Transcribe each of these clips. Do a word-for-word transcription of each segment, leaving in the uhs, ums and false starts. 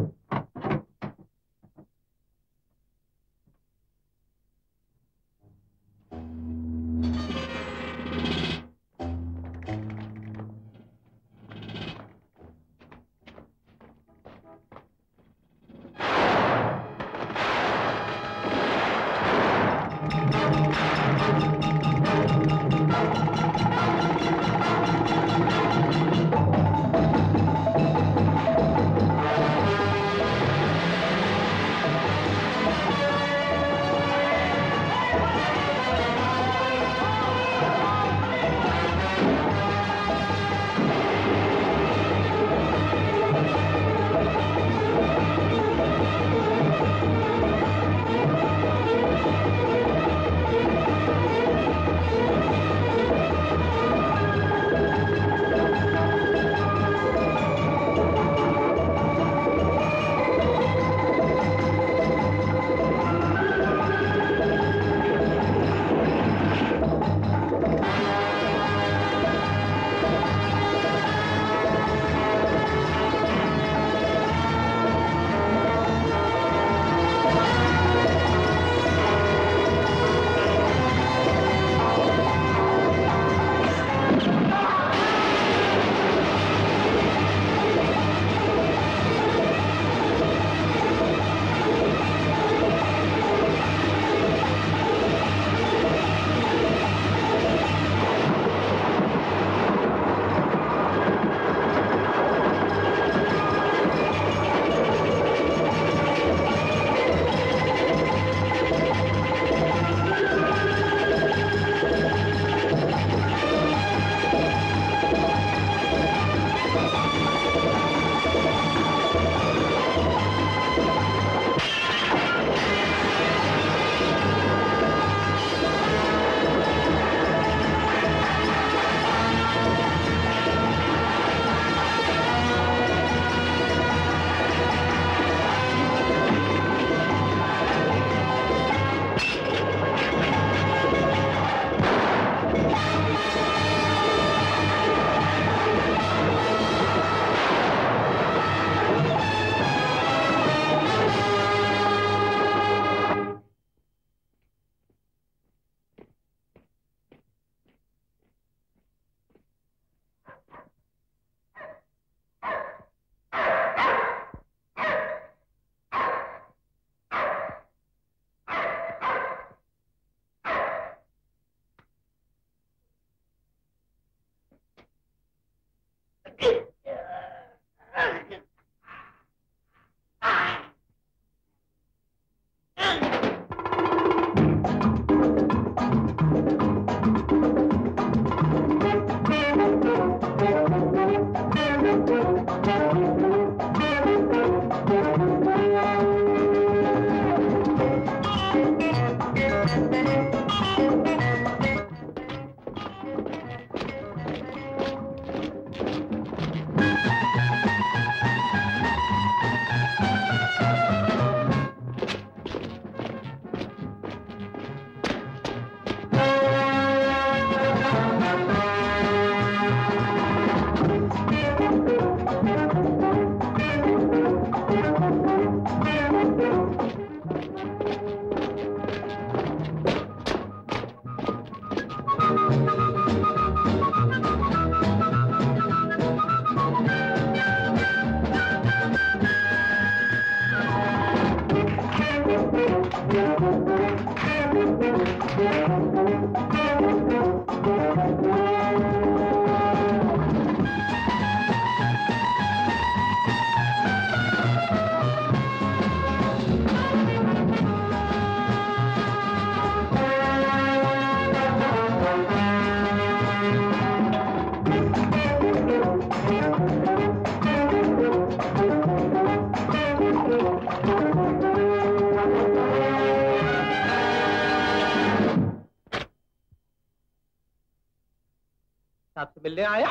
आपसे मिलने आया।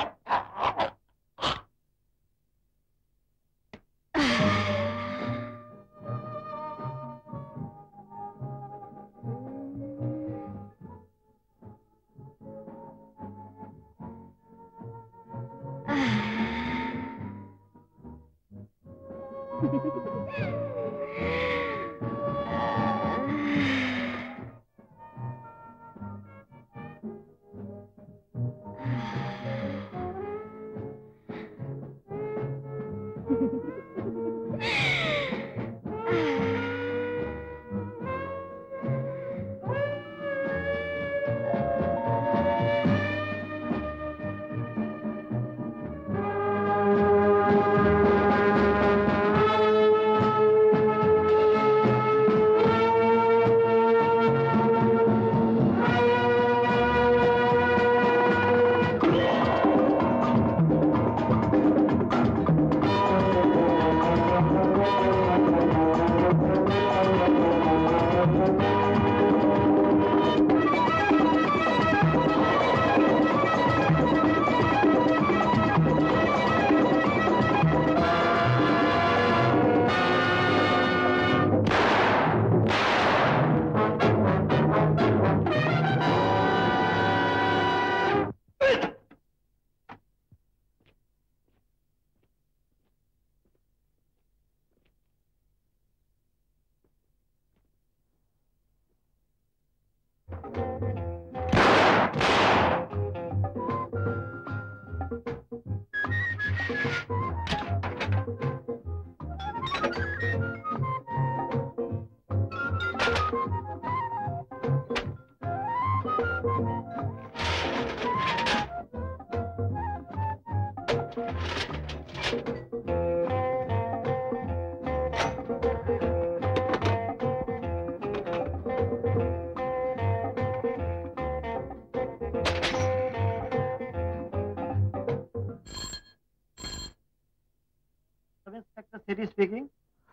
City speaking.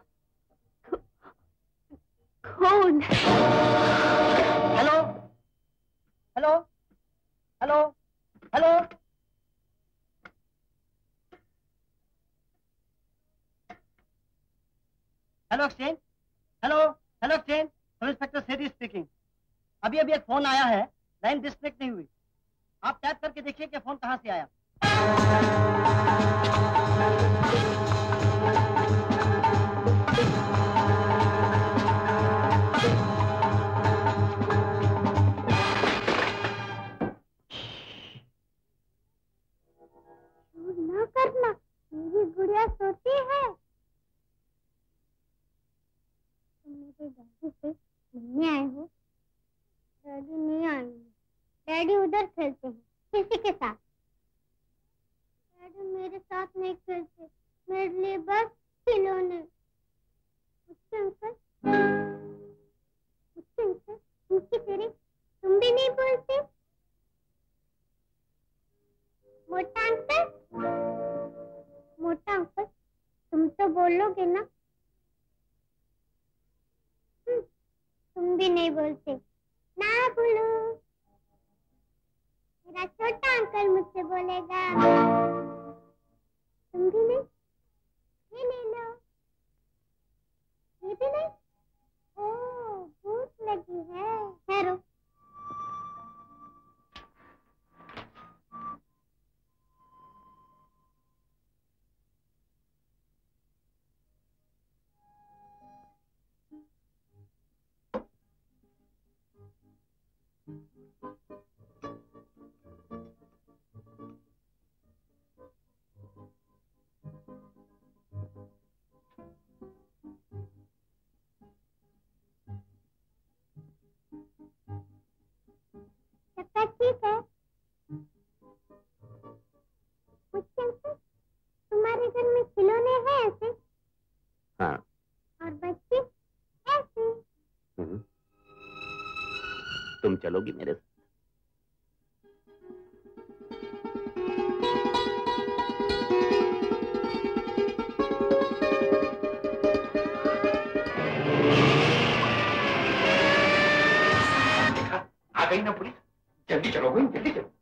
कौन? Hello. Hello. Hello. Hello. Hello exchange. Hello. Hello exchange. सब इंस्पेक्टर सेठी स्पीकिंग. अभी अभी एक फोन आया है, लाइन डिस्कनेक्ट नहीं हुई. आप टैप करके देखिए कि फोन कहां से आया. ना करना, मेरी गुड़िया सोती है. तुम मेरे डैडी से मिलने आए हो? डैडी नहीं आएंगे. डैडी उधर खेलते हैं किसी के साथ. डैडी मेरे साथ नहीं खेलते. मेरे लिए बस खिलौने. मुझसे अंकल, मुझसे अंकल, मुझसे तेरे तुम भी नहीं बोलते? मोटा अंकल, मोटा अंकल, तुम तो बोलोगे ना? तुम भी नहीं बोलते. ना बोलो. मेरा छोटा अंकल मुझसे बोलेगा. तुम भी नहीं? ये ले लो. ये भी नहीं? ओह, भूख लगी है. ठहरो. ठीक है. मुझसे अंकल, तुम्हारे घर में खिलौने हैं ऐसे? हाँ. और बच्चे ऐसे? हम्म. तुम चलोगी मेरे साथ? आ गई ना पुलिस. जल्दी चलो भाई, जल्दी चलो.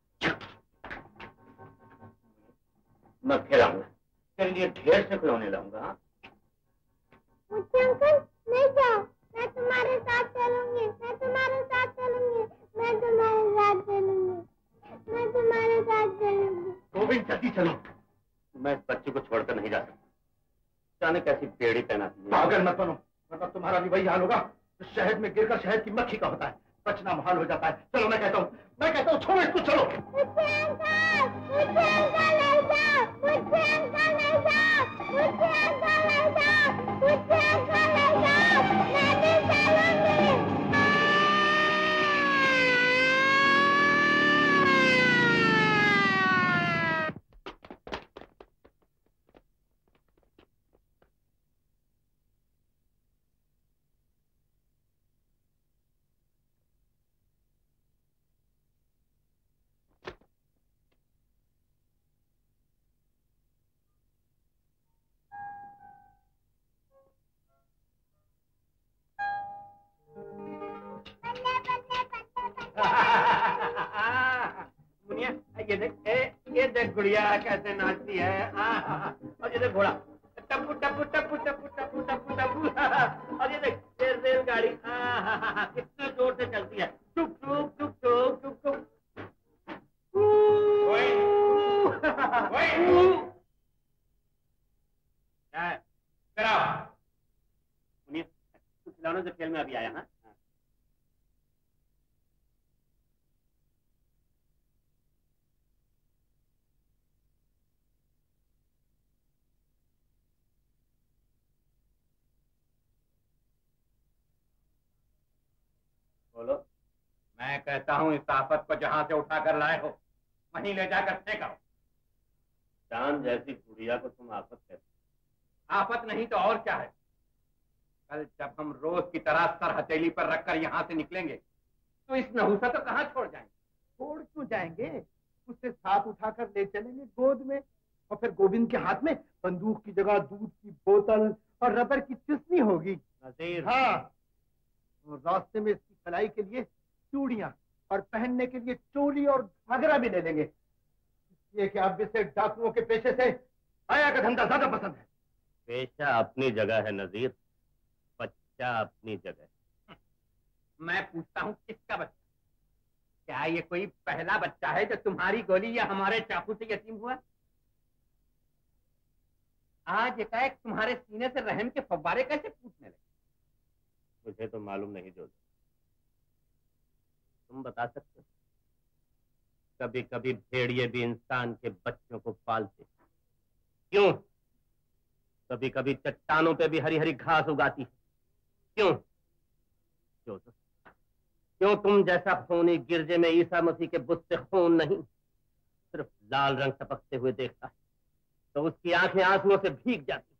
मैं फिर आऊंगा. तेरे लिए ढेर से खिलौने लाऊंगा. मुझे अंकल नहीं जाओ. मैं तुम्हारे साथ चलूंगी. मैं तुम्हारे साथ चलूंगी. मैं तुम्हारे साथ चलूंगी. मैं तुम्हारे साथ चलूंगी. गोविंद जल्दी चलो. मैं इस बच्चे को छोड़कर नहीं जा सकता. जाने कैसी पेड़ी पहनाती है। पागल मत बनो, वरना तुम्हारा भी वही हाल होगा तो शहद में गिरकर शहद की मक्खी का होता है, बचना मुहाल हो जाता है। चलो मैं कहता हूँ, मैं कहता हूँ छोड़ो इसको, चलो। मुझे अंकल, मुझे अंकल ले जाओ, मुझे अंकल ले जाओ, मुझे अंकल ले जाओ, मुझे अंकल ले जाओ, मैं भी चलूंगी। मुनिया ये देख, ए, ये देख गुड़िया कैसे नाचती है। और ये देख घोड़ा टप्पू टप्पू टप्पू टप्पू टप्पू टप्पू टप्पू। और ये देख रेल रेलगाड़ी कितने जोर से चलती है। टुक टुक टुक टुक टुक टुक। क्या है? कराओ मुनिया, तू खिलौनों से खेल में अभी आया। हाँ बोलो। मैं कहता हूँ इस आफत को जहां से उठा कर लाए हो वहीं ले जाकर फेंको। चांद जैसी गुड़िया को तुम आफत कहते? आफत नहीं तो और क्या है। कल जब हम रोज की तरह सर हथेली पर रखकर यहाँ से निकलेंगे तो इस नहुसा तो कहाँ छोड़ जाएंगे। छोड़ क्यों जाएंगे, उससे साथ उठाकर ले चलेंगे गोद में, और फिर गोविंद के हाथ में बंदूक की जगह दूध की बोतल और रबर की चिस्नी होगी। नज़ीर, हाँ, और रास्ते में इसकी खलाई के लिए चूड़ियां और पहनने के लिए चोली और घाघरा भी ले लेंगे, इसलिए कि आप इसे डाकुओं के पेशे से आया का धंधा ज्यादा पसंद है। पेशा अपनी जगह है नज़ीर, बच्चा अपनी जगह। मैं पूछता हूँ किसका बच्चा? क्या ये कोई पहला बच्चा है जो तुम्हारी गोली या हमारे चाकू से यतीम हुआ? आज एकाएक तुम्हारे सीने से रहम के फव्वारे कैसे फूटने लगे? मुझे तो मालूम नहीं जो तुम बता सकते हो। कभी कभी भेड़िए भी इंसान के बच्चों को पालते, क्यों? कभी कभी चट्टानों पे भी हरी हरी घास उगाती है, क्यों? क्यों तो क्यों तुम जैसा खूनी गिरजे में ईसा मसीह के बुत से खून नहीं, सिर्फ लाल रंग टपकते हुए देखता है तो उसकी आंखें आंसुओं से भीग जाती।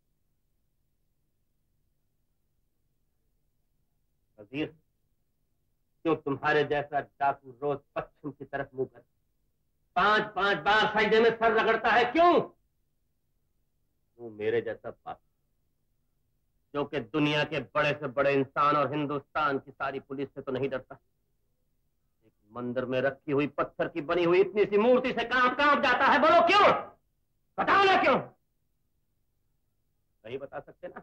नज़ीर, क्यों तुम्हारे जैसा डाकू रोज पश्चिम की तरफ मुंह कर पांच पांच बार सजदे में सर रगड़ता है, क्यों? तू मेरे जैसा पापी जो कि दुनिया के बड़े से बड़े इंसान और हिंदुस्तान की सारी पुलिस से तो नहीं डरता, एक मंदिर में रखी हुई पत्थर की बनी हुई इतनी सी मूर्ति से कांप कांप जाता है। बोलो क्यों? बताओ ना क्यों? नहीं बता सकते ना?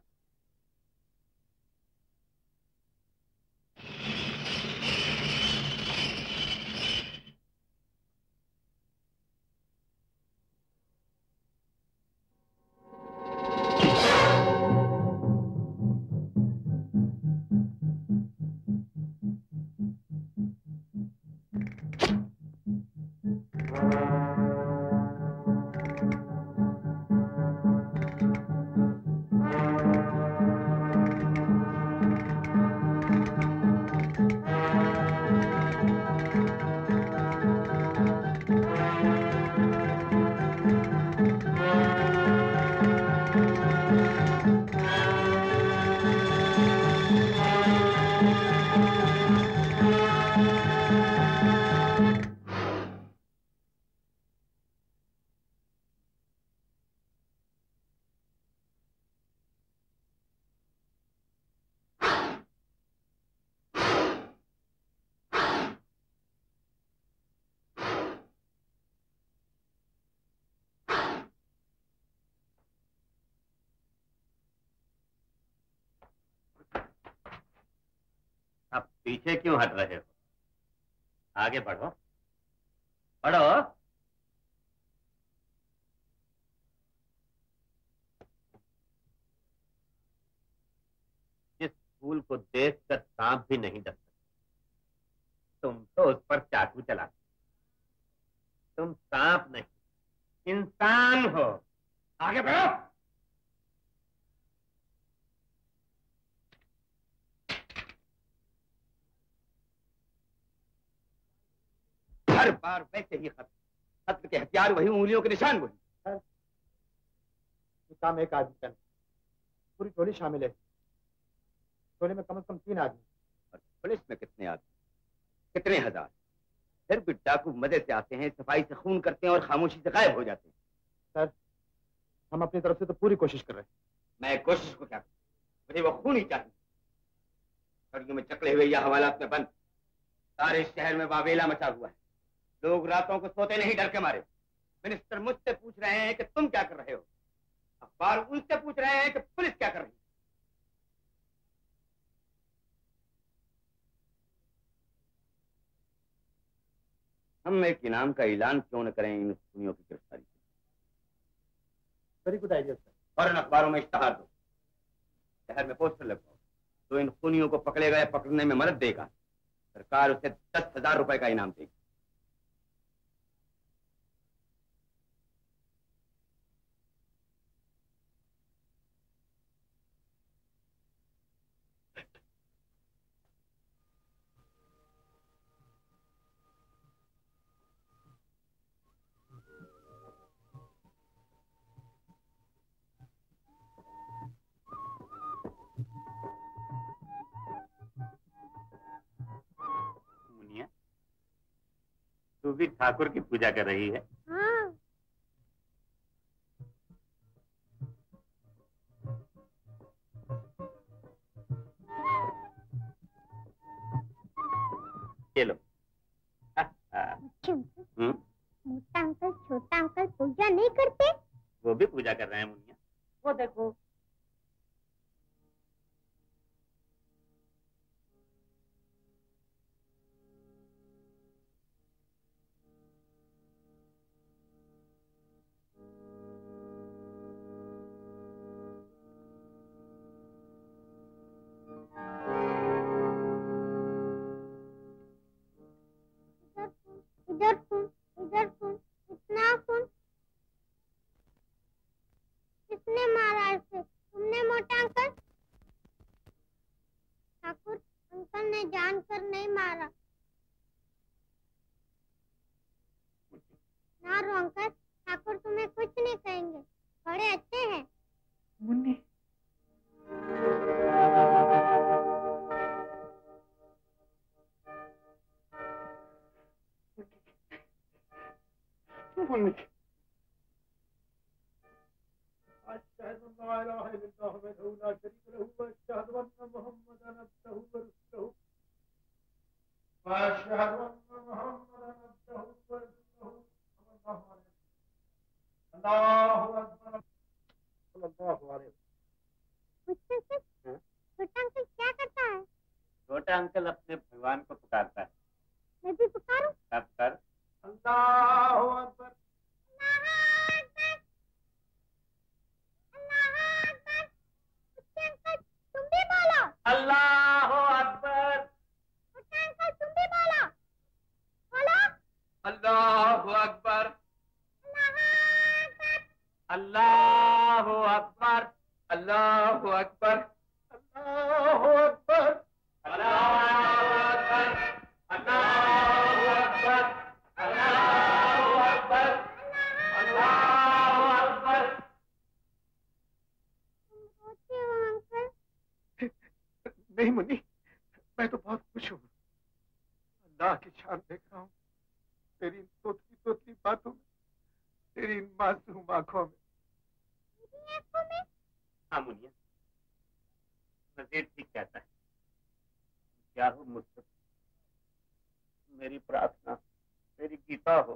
अब पीछे क्यों हट रहे हो? आगे बढ़ो, बढ़ो। फूल को देखकर सांप भी नहीं डर सकता। तुम तो उस पर चाकू चलाते, तुम सांप नहीं इंसान हो। आगे बढ़ो। हर बार वैसे ही खत कत्ल के हथियार वही, उंगलियों के निशान वही। ये काम एक आदमी का नहीं, पूरी टोली शामिल है। टोली में कम से कम तीन आदमी। और पुलिस में कितने आदमी, कितने हजार। फिर भी डाकू मजे से आते हैं, सफाई से खून करते हैं और खामोशी से गायब हो जाते हैं। सर, हम अपनी तरफ से तो पूरी कोशिश कर रहे हैं। मैं कोशिश को क्या करूं, मुझे वो खून ही चाहिए। सड़ियों में चकले हुए या हवालात में बंद सारे शहर में वावेला मचा हुआ है। लोग रातों को सोते नहीं डर के मारे। मिनिस्टर मुझसे पूछ रहे हैं कि तुम क्या कर रहे हो, अखबार उनसे पूछ रहे हैं कि पुलिस क्या कर रही है। हम एक इनाम का ऐलान क्यों न करें इन खूनियों की गिरफ्तारी के। Very good idea sir. फौरन अखबारों में इश्तहार दो, शहर में पोस्टर लगवाओ। तो इन खूनियों को पकड़ेगा या पकड़ने में मदद देगा, सरकार उसे दस हजार रुपए का इनाम देगी। तू भी ठाकुर की पूजा कर रही है? हाँ। चलो। हम्म? मोटा अंकल छोटा अंकल पूजा नहीं करते? वो भी पूजा कर रहे हैं मुनिया। वो देखो। इधर सुन, इधर सुन, इतना सुन। किसने मारा इसे? तुमने मोटा अंकल? ठाकुर अंकल ने जानकर नहीं मारा। ना रो अंकल, ठाकुर तुम्हें कुछ नहीं कहेंगे, बड़े अच्छे हैं। मुन्नी। मुन्नी। छोटा अंकल क्या करता है? छोटा अंकल अपने भगवान को पुकारता है। मैं भी पुकारूं? अब कर। अल्लाहु अकबर। तुम भी बोलो। अल्लाहु अकबर। छोटा अंकल तुम भी बोलो। बोलो। अल्लाहु अकबर। अल्लाहु अकबर। अल्लाहु अकबर। अल्लाहु अकबर। अल्लाहु अकबर। अल्लाहु अकबर। अल्लाहु अकबर। अल्लाहु अकबर। तुम रोते हो अंकल? नहीं मुन्नी, मैं तो बहुत खुश हूँ। अल्लाह की शान देख रहा हूँ तेरी इन तोतली तोतली बातों में, तेरी इन मासूम आंखों में। मेरी आंखों में? हाँ मुनिया, नजीर ठीक कहता है। क्या हो मुझसे? मेरी प्रार्थना, मेरी गीता हो।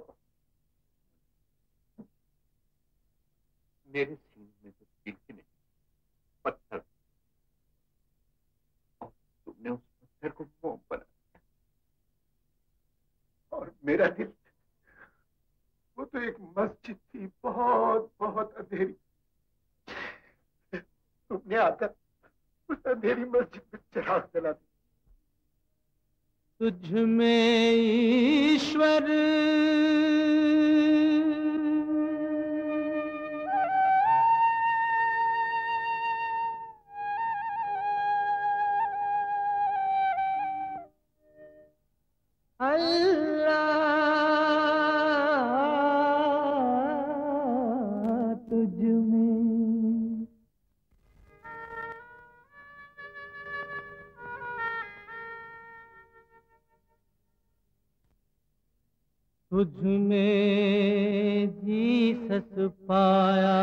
मेरे सीने में तो दिल की नहीं, पत्थर, और तुमने उस पत्थर को मोम बना दिया। और मेरा दिल, वो तो एक मस्जिद थी, बहुत बहुत अंधेरी। तुमने आकर उस अंधेरी मस्जिद में चिराग जला दे। तुझ में ईश्वर अल्लाह तुझ में तुझ में जीसस पाया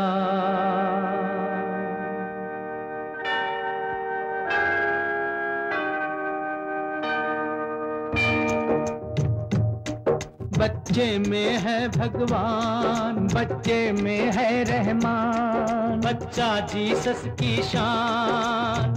बच्चे में है भगवान, बच्चे में है रहमान, बच्चा जीसस की शान।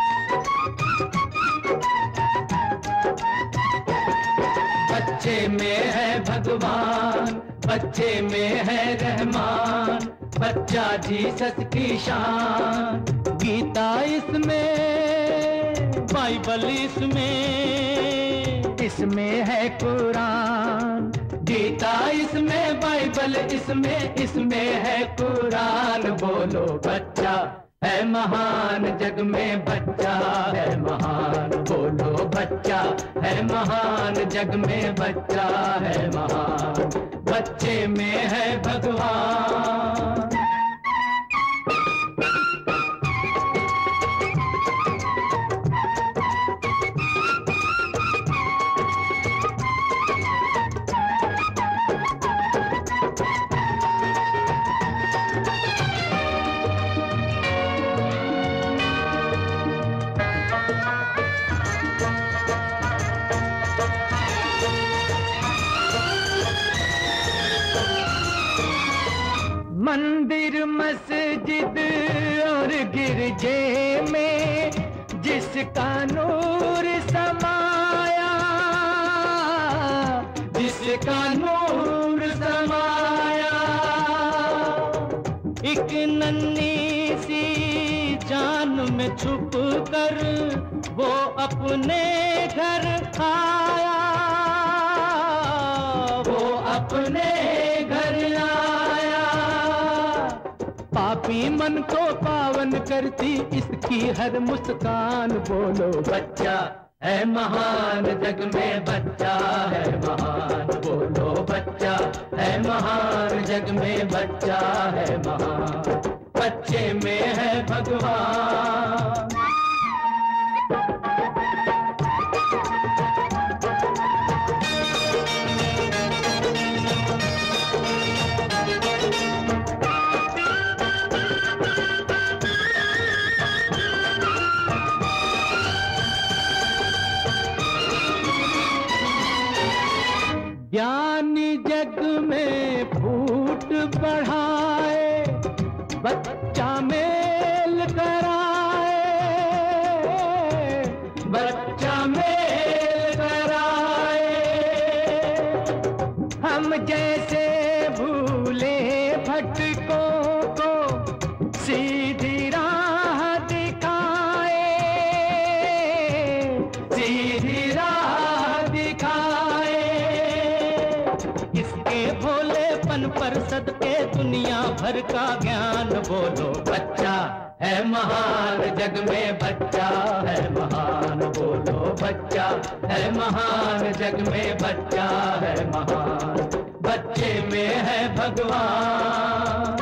बच्चे में है भगवान, बच्चे में है रहमान, बच्चा जीसस की शान। गीता इसमें, बाइबल इसमें, इसमें है कुरान। गीता इसमें, बाइबल इसमें, इसमें है कुरान। बोलो बच्चा है महान, जग में बच्चा है महान। बोलो बच्चा है महान, जग में बच्चा है महान। बच्चे में है भगवान। मंदिर मस्जिद और गिरजे में जिसका नूर समाया, जिसका नूर समाया। एक नन्ही सी जान में छुप कर वो अपने घर आया, वो अपने घर आया। पापी मन को पावन करती इसकी हर मुस्कान। बोलो बच्चा है महान, जग में बच्चा है महान। बोलो बच्चा है महान, जग में बच्चा है महान। बच्चे में है भगवान। ज्ञानी जग में फूट बढ़ाए, बच्चा मेल कराए, बच्चा मेल कराए। हम जैसे भूले भटकों को सीधी राह दिखाए, सीधी राह दिखाए। इसके भोलेपन पर सदके दुनिया भर का ज्ञान। बोलो बच्चा है महान, जग में बच्चा है महान। बोलो बच्चा है महान, जग में बच्चा है महान। बच्चे में है भगवान।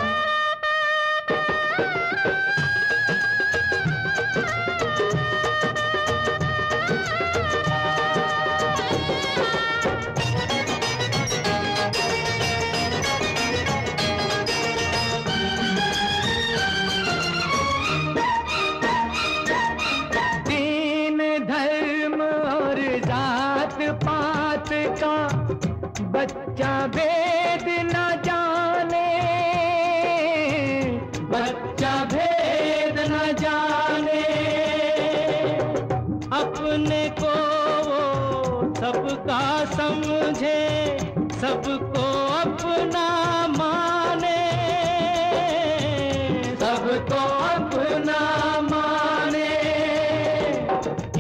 बच्चा भेद न जाने, बच्चा भेद न जाने। अपने को वो सबका समझे, सबको अपना माने, सबको अपना माने।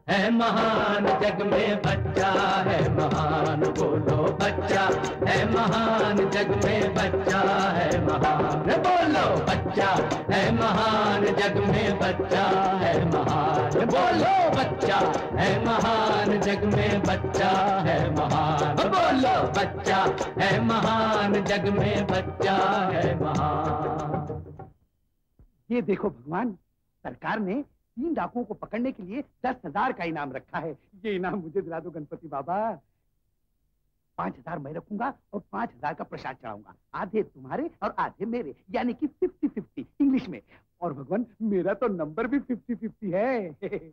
है महान, जग में बच्चा है महान, बोलो बच्चा है महान, जग में बच्चा है महान, बोलो बच्चा है महान, जग में बच्चा है महान, बोलो बच्चा है महान, जग में बच्चा है महान, बोलो बच्चा है महान, जग में बच्चा है महान। ये देखो भगवान, सरकार ने तीन डाकुओं को पकड़ने के लिए दस हजार का इनाम रखा है। ये इनाम मुझे दिला दो गणपति बाबा। पांच हजार मैं रखूंगा और पांच हजार का प्रसाद चढ़ाऊंगा, आधे तुम्हारे और आधे मेरे, यानी कि फिफ्टी फिफ्टी इंग्लिश में। और भगवान मेरा तो नंबर भी फिफ्टी फिफ्टी है।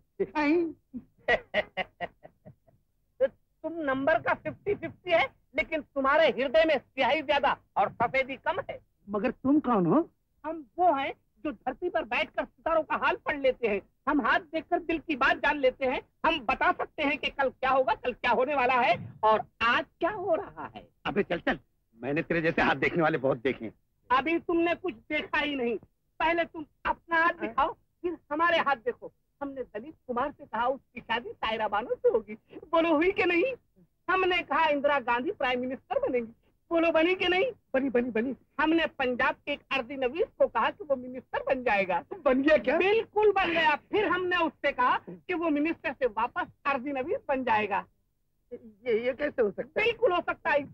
तो तुम नंबर का फिफ्टी फिफ्टी है, लेकिन तुम्हारे हृदय में स्याही ज्यादा और सफेदी कम है। मगर तुम कौन हो? हम वो हैं जो धरती पर बैठकर सितारों का हाल पढ़ लेते हैं। हम हाथ देखकर दिल की बात जान लेते हैं। हम बता सकते हैं कि कल क्या होगा, कल क्या होने वाला है और आज क्या हो रहा है। अबे चल चल, मैंने तेरे जैसे हाथ देखने वाले बहुत देखे हैं। अभी तुमने कुछ देखा ही नहीं। पहले तुम अपना हाथ दिखाओ, फिर हमारे हाथ देखो। हमने दलित कुमार से कहा उसकी शादी सायरा बानो से होगी, बोलो हुई कि नहीं? हमने कहा इंदिरा गांधी प्राइम मिनिस्टर बनेंगी, बोलो बनी कि नहीं? बनी बनी बनी। हमने पंजाब के एक अर्दी नवीस को कहा कि वो मिनिस्टर बन जाएगा, बन गया क्या? बिल्कुल बन गया। फिर हमने उससे कहा कि वो मिनिस्टर से वापस अर्दी नवीस बन जाएगा। ये ये कैसे हो सकता है? बिल्कुल हो सकता है।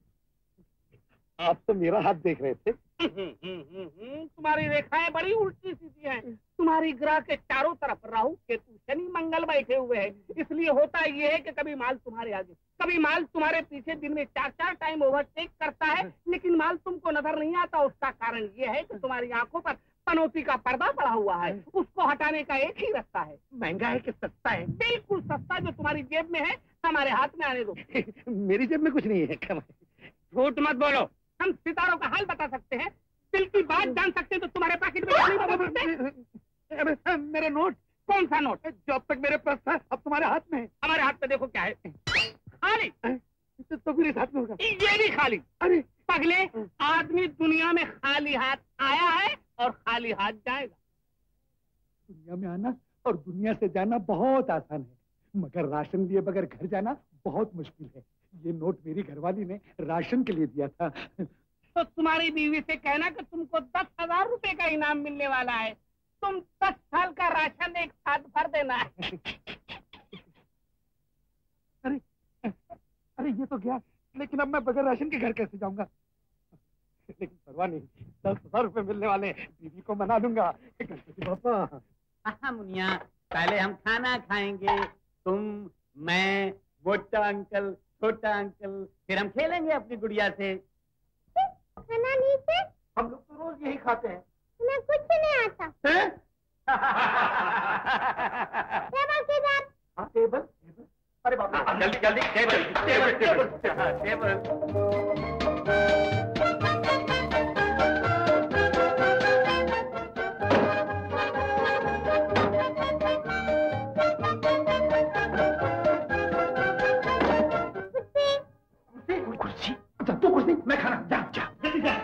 आप तो मेरा हाथ देख रहे थे। तुम्हारी रेखाएं बड़ी उल्टी सीधी हैं। तुम्हारी ग्रह के चारों तरफ राहु केतु शनि मंगल बैठे हुए हैं। इसलिए होता ये है कि कभी माल तुम्हारे आगे, कभी माल तुम्हारे पीछे दिन में चार चार टाइम ओवरटेक करता है, लेकिन माल तुमको नजर नहीं आता। उसका कारण ये है कि तुम्हारी आंखों पर पनौती का पर्दा पड़ा हुआ है। उसको हटाने का एक ही रास्ता है। महंगा है कि सस्ता है? बिल्कुल सस्ता, जो तुम्हारी जेब में है हमारे हाथ में आने दो। मेरी जेब में कुछ नहीं है। झूठ मत बोलो, हम सितारों का हाल बता सकते हैं, दिल की बात जान सकते हैं। तो तुम्हारे पैकेट में नहीं बता सकते? अरे मेरा नोट। कौन सा नोट? जो अब तक मेरे पास था अब तुम्हारे हाथ में है। हमारे हाथ में देखो क्या है। खाली। तो फिर इस हाथ में होगा। ये भी खाली। अरे पगले, आदमी दुनिया में खाली हाथ आया है और खाली हाथ जाएगा। दुनिया में आना और दुनिया से जाना बहुत आसान है, मगर राशन लिए बगैर घर जाना बहुत मुश्किल है। ये नोट मेरी घरवाली ने राशन के लिए दिया था। तो तुम्हारी बीवी से कहना कि तुमको दस हजार रुपए का इनाम मिलने वाला है। तुम दस साल का राशन एक साथ भर देना है। अरे अरे ये तो गया, लेकिन अब मैं बगैर राशन के घर कैसे जाऊंगा? लेकिन परवाह नहीं, दस हजार रुपए मिलने वाले, बीवी को मना लूंगा। गणपति बाबा। हाँ मुनिया, पहले हम खाना खाएंगे, तुम, मैं, मोटा अंकल, छोटा अंकल, फिर हम खेलेंगे अपनी गुड़िया से। खाना नीचे? हम लोग तो रोज यही खाते हैं। तुम्हें कुछ नहीं आता। टेबल किधर? हाँ टेबल टेबल। अरे बाबा जल्दी जल्दी टेबल टेबल टेबल टेबल। कुर्सी? अच्छा तू कुर्सी, मैं खाना। जा जा जल्दी जा।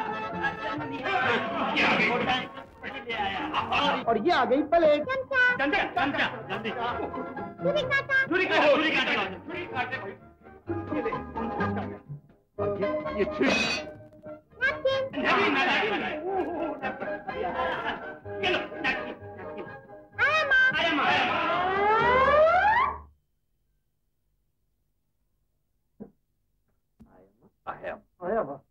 और ये आ गई प्लेट। जल्दी जल्दी जल्दी। छुरी काटा। छुरी काटो छुरी काटो छुरी काटे भाई। ये छुरी। नैपकिन। नहीं नहीं चलो नैपकिन। आया माँ। आया माँ। आया आया माँ।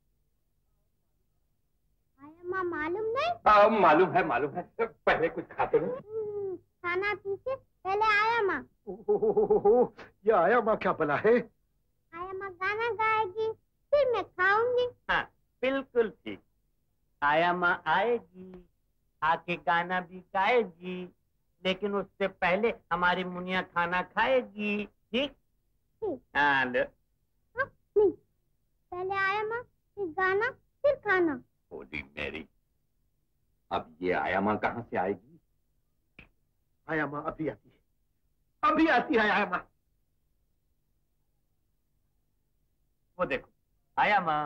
आया माँ मालूम नहीं? हाँ मालूम है मालूम है, पहले कुछ खाते नहीं। खाना पीछे पहले आया माँ। ओहो, ये आया माँ क्या भला है? आया माँ गाना गाएगी, फिर मैं खाऊंगी। हाँ बिल्कुल ठीक। आया माँ आएगी, आके गाना भी गाएगी, लेकिन उससे पहले हमारी मुनिया खाना खाएगी। ठीक? हाँ लो। हाँ, नहीं, पहले आया माँ, फिर गाना, फिर खाना। होली मेरी, अब ये आया माँ कहाँ से आएगी? आया माँ अभी आती है, अभी आती है आया माँ। वो देखो आया माँ।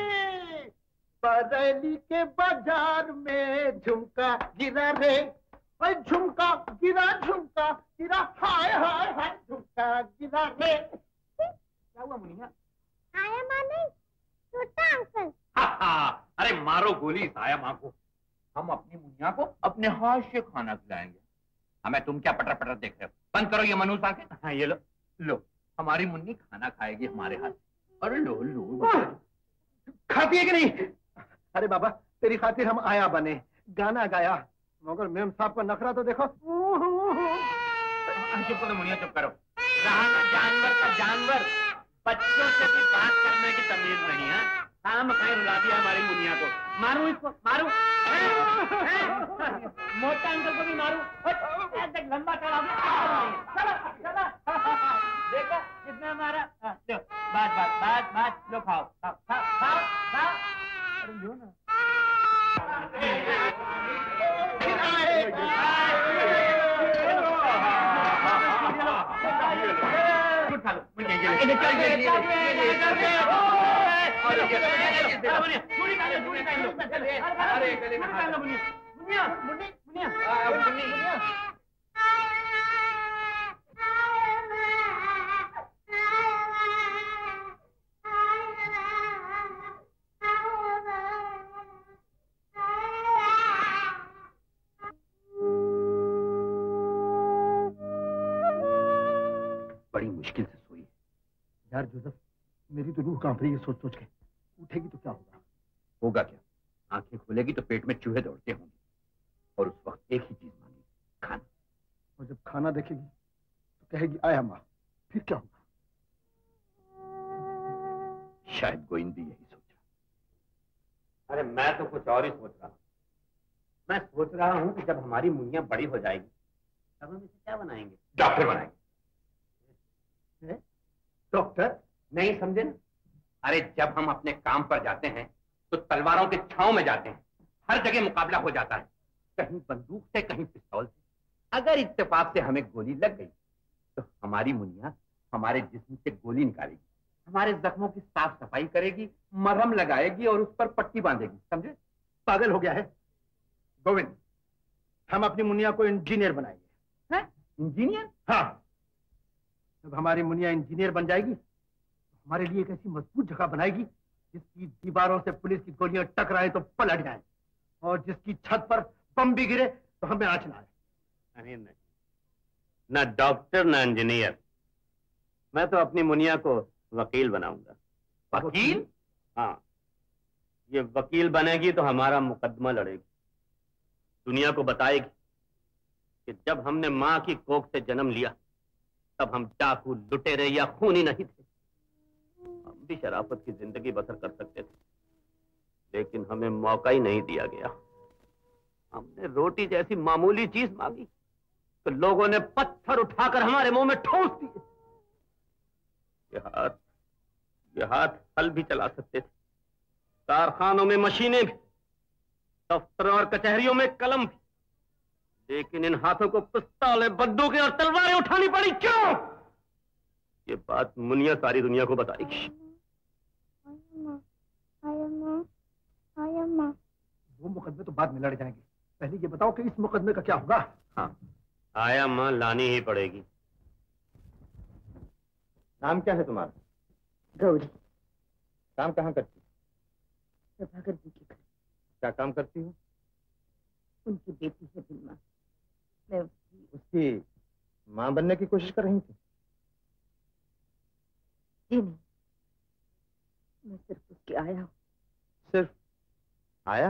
बरेली के बाजार में झुमका गिरा रे, हाय झुमका गिरा, झुमका गिरा, हाय हाय हाय झुमका गिरा रे। क्या हुआ मुनिया? आया माँ नहीं, छोटा अंकल। हाँ हाँ, अरे मारो गोली साया माँ को। हम अपनी मुनिया को अपने हाथ से खाना खिलाएंगे। हमें तुम क्या पटर पटर देख रहे हो? बंद करो ये मनूस आके। हाँ ये लो लो, हमारी मुन्नी खाना खाएगी हमारे हाथ। अरे लो लो, खाती है कि नहीं? अरे बाबा तेरी खातिर हम आया बने, गाना गाया, मगर मेम साहब का नखरा तो देखो। चुप करो मुनिया, चुप करो। रहा ना जानवर का जानवर, बच्चों से भी बात करने की तमीज नहीं है। काम खाए रुला दिया हमारी मुनिया को। मारू इसको, मारू। मोटा अंकल को भी मारू। लंबा चला चलो चलो, देखो कितना मारा। लो बात बात बात बात, लो खाओ खाओ खाओ खाओ। अरे लो ना। बड़ी मुश्किल से सोई यार जोसेफ, मेरी तो रूह कांप रही है सोच सोच के। उठेगी तो क्या होगा? होगा क्या? आंखें खोलेगी तो पेट में चूहे दौड़ते होंगे और उस वक्त एक ही चीज मांगी, खाना। और जब खाना देखेगी तो कहेगी आया माँ, फिर क्या होगा? शायद गोविंद भी यही सोच रहा। अरे मैं तो कुछ और ही सोच रहा हूँ। मैं सोच रहा हूँ कि जब हमारी मुनिया बड़ी हो जाएगी तब हम इसे क्या बनाएंगे? डॉक्टर बनाएंगे। डॉक्टर? नहीं समझे ना? अरे जब हम अपने काम पर जाते हैं तो तलवारों के छांव में जाते हैं। हर जगह मुकाबला हो जाता है, कहीं बंदूक से कहीं पिस्तौल से। अगर इत्तेफाक से हमें गोली लग गई तो हमारी मुनिया हमारे जिस्म से गोली निकालेगी, हमारे जख्मों की साफ सफाई करेगी, मरहम लगाएगी और उस पर पट्टी बांधेगी। समझे? पागल हो गया है गोविंद। हम अपनी मुनिया को इंजीनियर बनाएंगे। हैं? इंजीनियर? हाँ, जब हमारी मुनिया इंजीनियर बन जाएगी तो हमारे लिए एक ऐसी मजबूत जगह बनाएगी जिसकी दीवारों से पुलिस की गोलियां टकराए तो पलट जाए, और जिसकी छत पर बम भी गिरे तो हमें आंच ना आए। अरे नहीं, ना डॉक्टर ना इंजीनियर, मैं तो अपनी मुनिया को वकील बनाऊंगा। वकील? हाँ, ये वकील बनेगी तो हमारा मुकदमा लड़ेगी, दुनिया को बताएगी कि जब हमने माँ की कोख से जन्म लिया तब हम डाकू, लुटेरे या खूनी नहीं थे। हम भी शराफत की जिंदगी बसर कर सकते थे, लेकिन हमें मौका ही नहीं दिया गया। हमने रोटी जैसी मामूली चीज मांगी तो लोगों ने पत्थर उठाकर हमारे मुंह में ठोस दिए। ये हाथ ये हाथ हल भी चला सकते थे, कारखानों में मशीनें भी, दफ्तरों और कचहरियों में कलम भी, लेकिन इन हाथों को पिस्तौलें, बंदूकें और तलवारें उठानी पड़ी। क्यों? ये बात मुनिया सारी दुनिया को बताएगी। वो मुकदमे तो बाद में लड़ जाएंगे, पहले ये बताओ कि इस मुकदमे का क्या होगा? हाँ, आया मां लानी ही पड़ेगी। नाम क्या है तुम्हारा? गौरी। काम कहाँ करती? प्रभाकर जी के घर। क्या काम करती हो? उनकी बेटी है बिल्मा, मैं उसकी उसकी माँ बनने की कोशिश कर रही थी? जी नहीं, मैं सिर्फ उसकी आया हूँ। सिर्फ आया?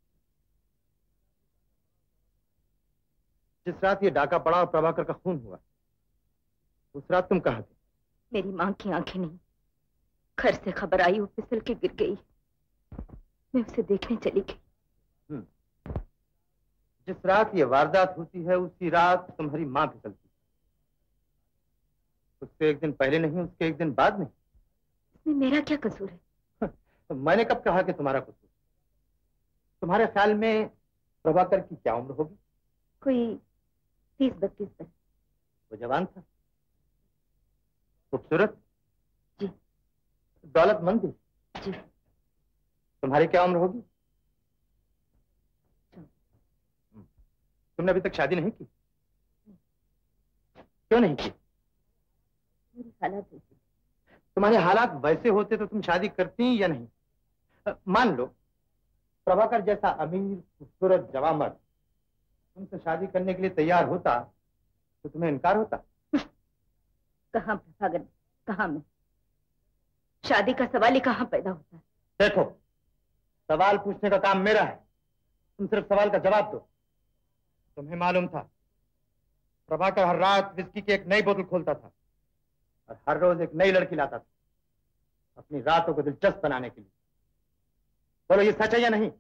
जिस रात ये डाका पड़ा और प्रभाकर का खून हुआ, उस रात तुम कहाँ थे? मेरी माँ की आंखें नहीं, घर से खबर आई वो फिसल के गिर गई, मैं उसे देखने चली गई। जिस रात ये वारदात होती है उसी रात तुम्हारी माँ फिसलती, उसके एक दिन पहले नहीं, उसके एक दिन बाद नहीं। इसमें मेरा क्या कसूर है? तो मैंने कब कहा कि तुम्हारा कसूर? तुम्हारे ख्याल में प्रभाकर की क्या उम्र होगी? कोई तीस बत्तीस साल। वो जवान था, खूबसूरत? जी। दौलतमंद भी? जी। तुम्हारी क्या उम्र होगी? तुमने अभी तक शादी नहीं की? क्यों नहीं की? मेरी हालत ऐसी। तुम्हारे हालात वैसे होते तो तुम शादी करती या नहीं? मान लो प्रभाकर जैसा अमीर खूबसूरत जवान मर्द तुमसे शादी करने के लिए तैयार होता तो तुम्हें इनकार होता? कहाँ प्रभाकर, कहाँ मैं? शादी का सवाल ही कहाँ पैदा होता है? देखो, सवाल पूछने का काम मेरा है, तुम सिर्फ सवाल का जवाब दो। तुम्हें मालूम था प्रभाकर हर रात विस्की की एक नई बोतल खोलता था और हर रोज एक नई लड़की लाता था अपनी रातों को दिलचस्प बनाने के लिए। बोलो ये सच है या नहीं?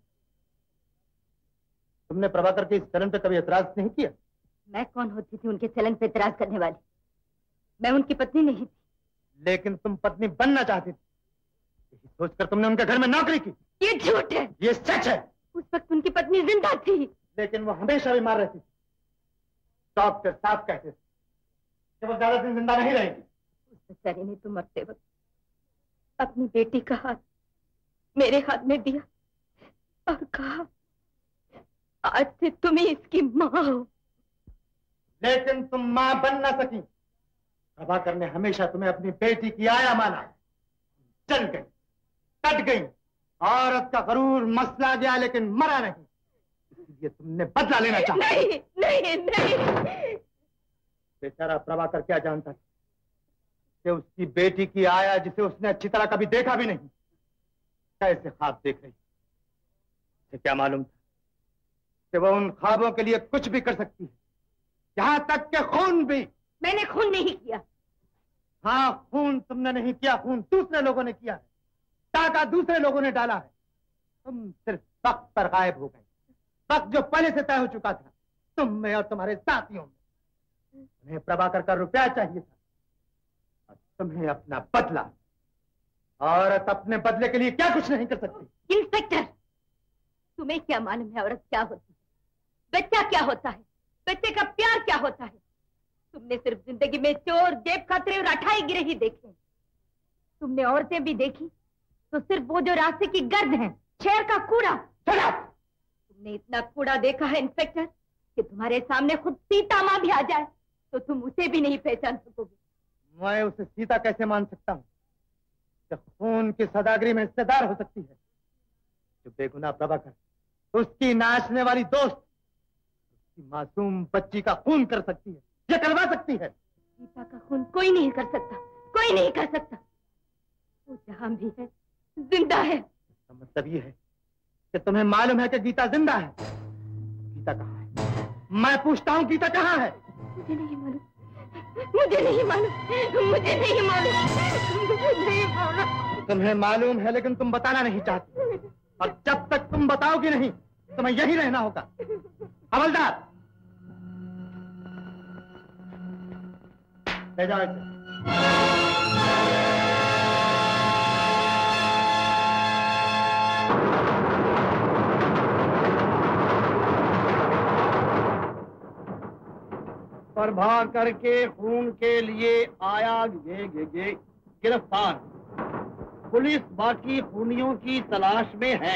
तुमने प्रभाकर के इस चलन पे कभी एतराज नहीं किया? मैं कौन होती थी उनके चलन पे एतराज करने वाली? मैं उनकी पत्नी नहीं थी। लेकिन तुम पत्नी बनना चाहती थी, यही सोचकर तुमने उनके घर में नौकरी की। ये झूठ है। ये सच है। उस वक्त उनकी पत्नी जिंदा थी, लेकिन वो हमेशा बीमार रहती थी। डॉक्टर साहब कहते थे कि वो ज्यादा दिन जिंदा नहीं रहेगी। उस बेचारी ने तो मरते वक्त अपनी बेटी का हाथ मेरे हाथ में दिया और कहा आज से तुम ही इसकी माँ हो। लेकिन तुम माँ बन ना सकी। प्रभाकर ने हमेशा तुम्हें अपनी बेटी की आया माना। चल गई, कट गई, औरत का गरूर मसला गया लेकिन मरा नहीं, इसलिए तुमने बदला लेना चाहा। नहीं, नहीं, नहीं। बेचारा प्रभाकर क्या जानता था कि उसकी बेटी की आया जिसे उसने अच्छी तरह कभी देखा भी नहीं कैसे ख्वाब देख रही। उसे क्या मालूम था कि वो उन ख्वाबों के लिए कुछ भी कर सकती है, यहां तक कि खून भी। मैंने खून नहीं किया। हाँ, खून तुमने नहीं किया, खून दूसरे लोगों ने किया है, टाका दूसरे लोगों ने डाला है। तुम सिर्फ वक्त पर गायब हो गए, वक्त जो पहले से तय हो चुका था तुम में और तुम्हारे साथियों में। तुम्हें प्रभाकर का रुपया चाहिए था और तुम्हें अपना बदला। औरत अपने बदले के लिए क्या कुछ नहीं कर सकती। इंस्पेक्टर, तुम्हें क्या मालूम है औरत क्या होती है, बच्चा क्या होता है, बच्चे का प्यार क्या होता है? तुमने सिर्फ जिंदगी में चोर, जेब खातरे और अठाई गिरे ही देखे। तुमने औरतें भी देखी तो सिर्फ वो जो रास्ते की गर्द है, शहर का कूड़ा। तुमने इतना कूड़ा देखा है इंस्पेक्टर कि तुम्हारे सामने खुद सीता माँ भी आ जाए तो तुम उसे भी नहीं पहचान सकोगे। मैं उसे सीता कैसे मान सकता हूँ जब खून की सदागरी में हिस्सेदार हो सकती है। जो बेगुनाह प्रभाकर, उसकी नाचने वाली दोस्त, उसकी मासूम बच्ची का खून कर सकती है, ये करवा सकती है। सीता का खून कोई नहीं कर सकता, कोई नहीं कर सकता। वो जहां भी है जिंदा है। इसका मतलब ये है कि तुम्हें मालूम है कि गीता जिंदा है। गीता कहाँ है? मैं पूछता हूँ, गीता कहाँ है? मुझे नहीं मालूम, मुझे नहीं मालूम, मुझे नहीं मालूम, मुझे नहीं मालूम। तुम्हें मालूम है लेकिन तुम बताना नहीं चाहती, और जब तक तुम बताओगी नहीं तुम्हें यही रहना होगा। हवलदार, ले जाओ इसे। प्रभाकर के खून के लिए आया गे गे गे गिरफ्तार। पुलिस बाकी खूनियों की तलाश में है।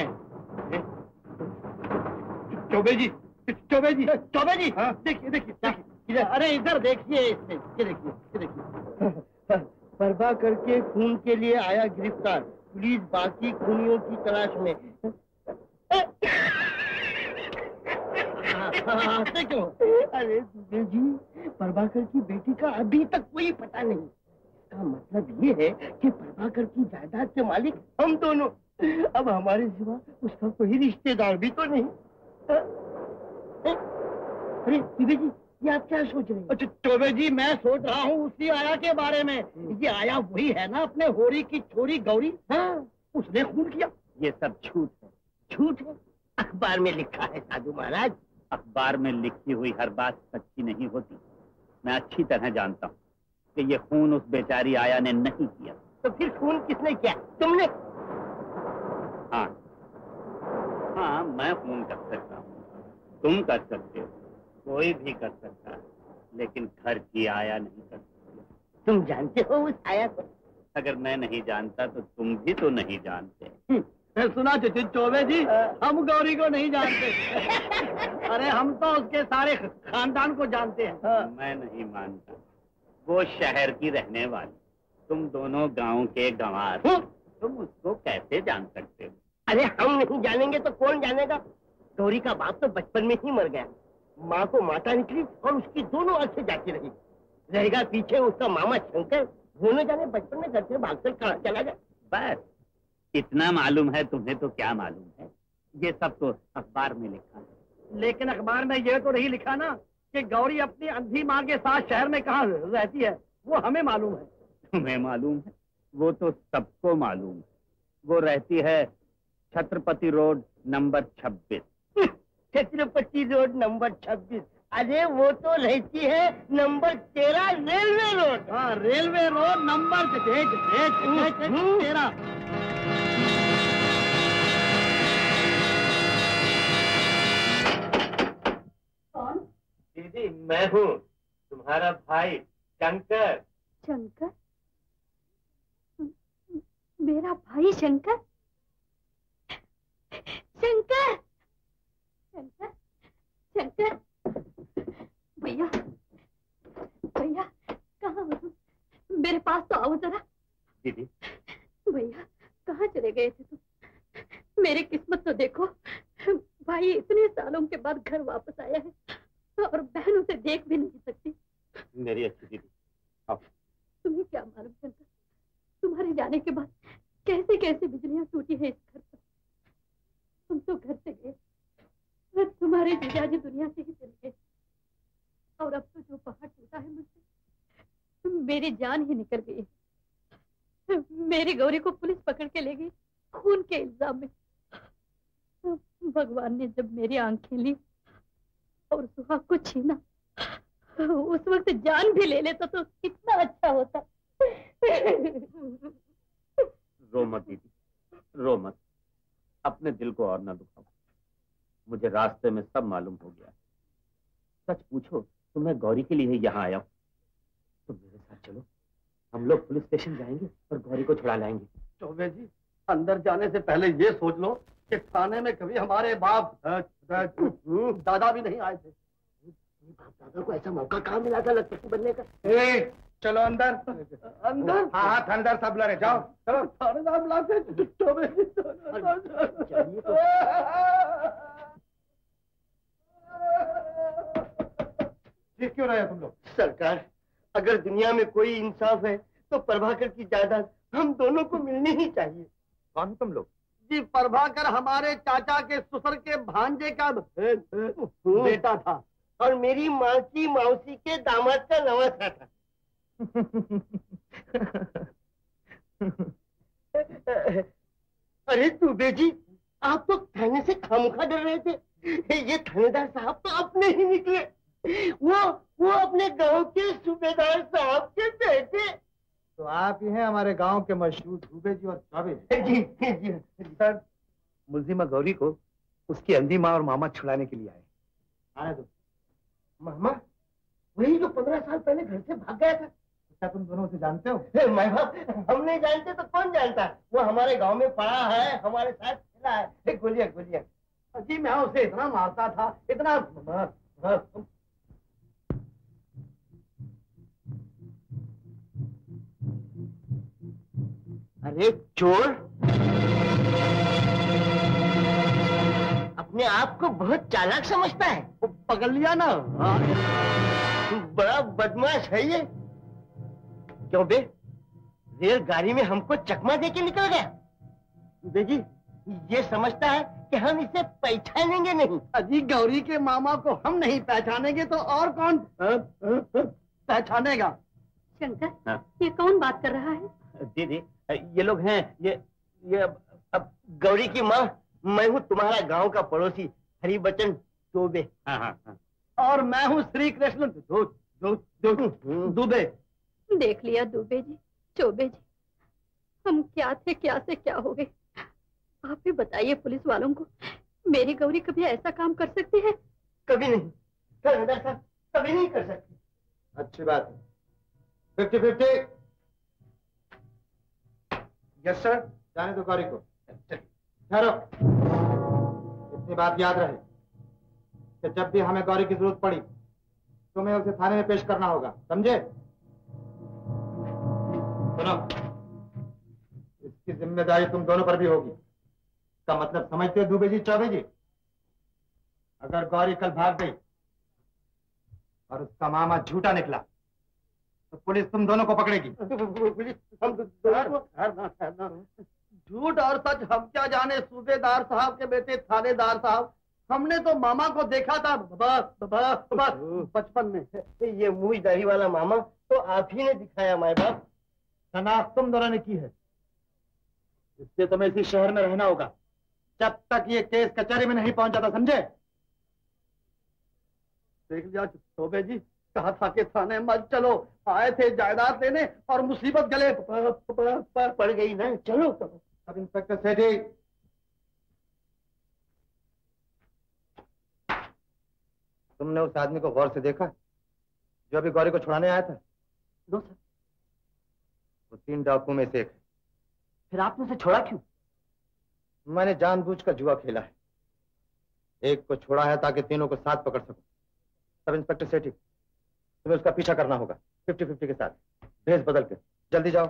चौबे जी, चौबे जी, चौबे जी, देखिए देखिए देखिए, अरे इधर देखिए, इसमें ये देखिए, ये देखिए। प्रभाकर के खून के लिए आया गिरफ्तार, पुलिस बाकी खूनियों की तलाश में। हंसते क्यों? अरे दुबे जी, प्रभाकर की बेटी का अभी तक कोई पता नहीं। इसका मतलब ये है कि प्रभाकर की जायदाद के मालिक हम दोनों। अब हमारे सिवा उसका कोई रिश्तेदार भी तो नहीं। अरे दुबे जी, ये आप क्या सोच रहे हैं? अच्छा चौबे जी, मैं सोच रहा हूँ उसी आया के बारे में। ये आया वही है ना अपने होरी की छोरी गौरी? हाँ, उसने खून किया। ये सब झूठ है, झूठ है। अखबार में लिखा है साधु महाराज। अखबार में लिखी हुई हर बात सच्ची नहीं होती। मैं अच्छी तरह जानता हूँ कि ये खून उस बेचारी आया ने नहीं किया। तो फिर खून किसने किया? तुमने? हाँ हाँ, मैं खून कर सकता हूँ, तुम कर सकते हो, कोई भी कर सकता है, लेकिन घर की आया नहीं कर सकती। तुम जानते हो उस आया को? अगर मैं नहीं जानता तो तुम भी तो नहीं जानते। सुना चौबे जी, हम गौरी को नहीं जानते। अरे हम तो उसके सारे खानदान को जानते हैं। मैं नहीं मानता, वो शहर की रहने वाली, तुम दोनों गांव के गंवार, तुम उसको कैसे जान सकते हो? अरे हम नहीं जानेंगे तो कौन जानेगा? गौरी का बाप तो बचपन में ही मर गया, माँ को माता निकली और उसकी दोनों आंखें जाती रही। रहेगा पीछे उसका मामा शंकर, वो न जाने बचपन में घर से भागकर कहाँ चला गया। बस इतना मालूम है तुम्हें, तो क्या मालूम है? ये सब तो अखबार में लिखा है। लेकिन अखबार में ये तो नहीं लिखा ना कि गौरी अपनी अंधी माँ के साथ शहर में कहाँ रहती है। वो हमें मालूम है। तुम्हें मालूम है? वो तो सबको मालूम है। वो रहती है छत्रपति रोड नंबर छब्बीस। छत्रपति रोड नंबर छब्बीस? अरे वो तो रहती है नंबर तेरह रेलवे रोड। हाँ, रेलवे रोड नंबर तेरह। कौन? दीदी मैं हूँ, तुम्हारा भाई शंकर। शंकर? मेरा भाई शंकर? शंकर शंकर शंकर भैया, भैया कहाँ हो तुम? मेरे पास तो आओ जरा। दीदी भैया कहाँ चले गए थे तुम? मेरी किस्मत तो देखो, भाई इतने सालों के बाद घर वापस आया है और बहन उसे देख भी नहीं सकती। मेरी अच्छी दीदी, आओ। तुम्हें क्या मालूम शंकर, तुम्हारे जाने के बाद कैसे कैसे बिजलियां टूटी है इस घर पर। तुम तो घर से गए, तुम्हारे जीजाजी दुनिया से ही चले गए, और अब तो जो पहाड़ टूटा है मुझसे, मेरी जान ही निकल गई है। मेरी गौरी को पुलिस पकड़ के ले गई खून के इल्जाम में। भगवान ने जब मेरी आंखें ली और सुहाग को छीना, उस वक्त जान भी ले लेता तो कितना अच्छा होता। रो मत दीदी, रो मत, अपने दिल को और ना दुखाओ। मुझे रास्ते में सब मालूम हो गया। सच पूछो तो मैं गौरी के लिए यहाँ आया हूँ। तुम मेरे साथ चलो, हम लोग पुलिस स्टेशन जाएंगे और गौरी को छुड़ा लाएंगे। चौबे जी, अंदर जाने से पहले ये सोच लो कि थाने में कभी हमारे बाप दादा भी नहीं आए थे। बाप दादा को ऐसा मौका कहाँ मिला था लखपति बनने का? ए, चलो अंदर। अंदर? हाँ हाथ अंदर सब लड़े, जाओ चलो। थानेदार बुलाते चौबे जी। ये क्यों रहे तुम लोग? सरकार, अगर दुनिया में कोई इंसाफ है तो प्रभाकर की जायदाद हम दोनों को मिलनी ही चाहिए। कौन तुम लोग? जी, प्रभाकर हमारे चाचा के ससुर के भांजे का बेटा था और मेरी माँ की मौसी के दामाद का नवासा था। अरे दुबे जी, आप तो थाने से खामखा डर रहे थे। ये थानेदार साहब तो अपने ही निकले। वो वो अपने गांव के सूबेदार साहब के बेटे। तो आप ही हैं हमारे गांव के मशहूर दुबे जी और चौबे जी। जी जी सर, मुलजिमा गौरी को उसकी अंधी माँ और मामा छुड़ाने के लिए आए। आने दो। मामा वही जो पंद्रह साल पहले घर से भाग गया था। क्या तुम दोनों से जानते हो? मैं बाप, हम नहीं जानते तो कौन जानता? वो हमारे गांव में पढ़ा है, हमारे साथ खेला है। गोलिया गोलिया जी, मैं उसे इतना मारता था, इतना मार, मार। अरे चोर, अपने आप को बहुत चालाक समझता है। वो पकड़ लिया ना। बड़ा बदमाश है ये। क्यों बे, रेलगाड़ी में हमको चकमा देके निकल गया। बेजी, ये समझता है कि हम इसे पहचानेंगे नहीं। अजी, गौरी के मामा को हम नहीं पहचानेंगे तो और कौन पहचानेगा? शंकर, हाँ? ये कौन बात कर रहा है? दीदी, ये लोग हैं, ये ये अब, अब गौरी की माँ, मैं हूँ तुम्हारा गांव का पड़ोसी हरिबचन चौबे। हाँ हाँ हाँ। और मैं हूँ श्री कृष्ण दो, दो, दो, दुबे। देख लिया दुबे जी, चौबे जी, हम क्या थे, क्या से क्या हो गए। आप ही बताइए पुलिस वालों को, मेरी गौरी कभी ऐसा काम कर सकती है? कभी नहीं, साहब कभी नहीं कर सकती। अच्छी बात है। Fifty fifty. यस सर, जाने दो गौरी को। ठहरो, इतनी बात याद रहे कि जब भी हमें गौरी की जरूरत पड़ी तुम्हें उसे थाने में पेश करना होगा, समझे? सुनो, इसकी जिम्मेदारी तुम दोनों पर भी होगी। का मतलब समझते हो दुबे जी, चौबे जी? अगर गौरी कल भाग गई और उसका मामा झूठा निकला तो पुलिस तुम दोनों को पकड़ेगी। झूठ और सच हम क्या जाने सूबेदार साहब के बेटे थानेदार साहब। हमने तो मामा को देखा था बचपन में। ये मुंह दही वाला मामा तो आप ही ने दिखाया माए बाप। शनाख्त तुम दोनों ने की है, इसलिए तुम्हें इसी शहर में रहना होगा जब तक ये केस कचहरी में नहीं पहुंच जाता, समझे? देख लिया चौबे जी, कहा था कि थाने मत चलो। आए थे जायदाद लेने और मुसीबत गले पड़ गई ना। चलो चलो। सब इंस्पेक्टर सेठी, तुमने उस आदमी को गौर से देखा जो अभी गौरी को छुड़ाने आया था? No sir. वो तीन डाकुओं में से एक है। फिर आपने उसे छोड़ा क्यों? मैंने जानबूझकर जुआ खेला है। एक को छोड़ा है ताकि तीनों को साथ पकड़ सकूं। सब इंस्पेक्टर सेठी, तुम्हें उसका पीछा करना होगा फिफ्टी फिफ्टी के साथ, भेस बदल के। जल्दी जाओ।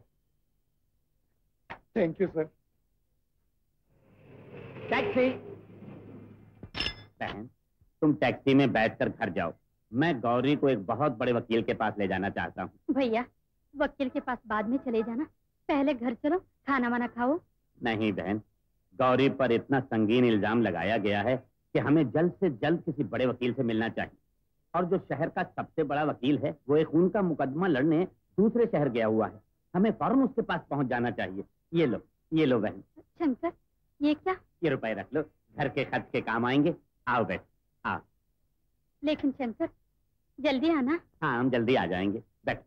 Thank you sir. टैक्सी। बहन, तुम टैक्सी में बैठकर घर जाओ। मैं गौरी को एक बहुत बड़े वकील के पास ले जाना चाहता हूँ। भैया, वकील के पास बाद में चले जाना, पहले घर चलो, खाना वाना खाओ। नहीं बहन, गौरी पर इतना संगीन इल्जाम लगाया गया है कि हमें जल्द से जल्द किसी बड़े वकील से मिलना चाहिए। और जो शहर का सबसे बड़ा वकील है वो एक खून का मुकदमा लड़ने दूसरे शहर गया हुआ है। हमें फौरन उसके पास पहुंच जाना चाहिए। ये लो, ये लो बहन। शंकर, ये क्या? ये रुपए रख लो, घर के खर्च के काम आएंगे। आओ बैठ, आओ। लेकिन शंकर, जल्दी आना। हाँ, हम जल्दी आ जाएंगे। बैठ।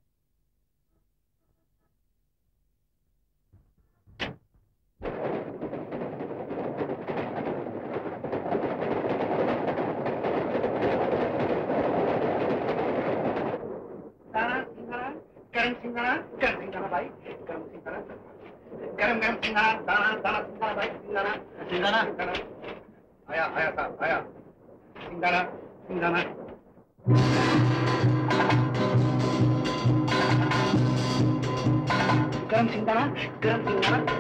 गरम सिंगारा, गरम सिंगारा भाई, गरम सिंगारा, गरम गरम सिंगारा, दाना दाना सिंगारा भाई, सिंगारा सिंगारा। आया आया साहब आया। सिंगारा सिंगारा। गरम सिंगारा, गरम सिंगारा।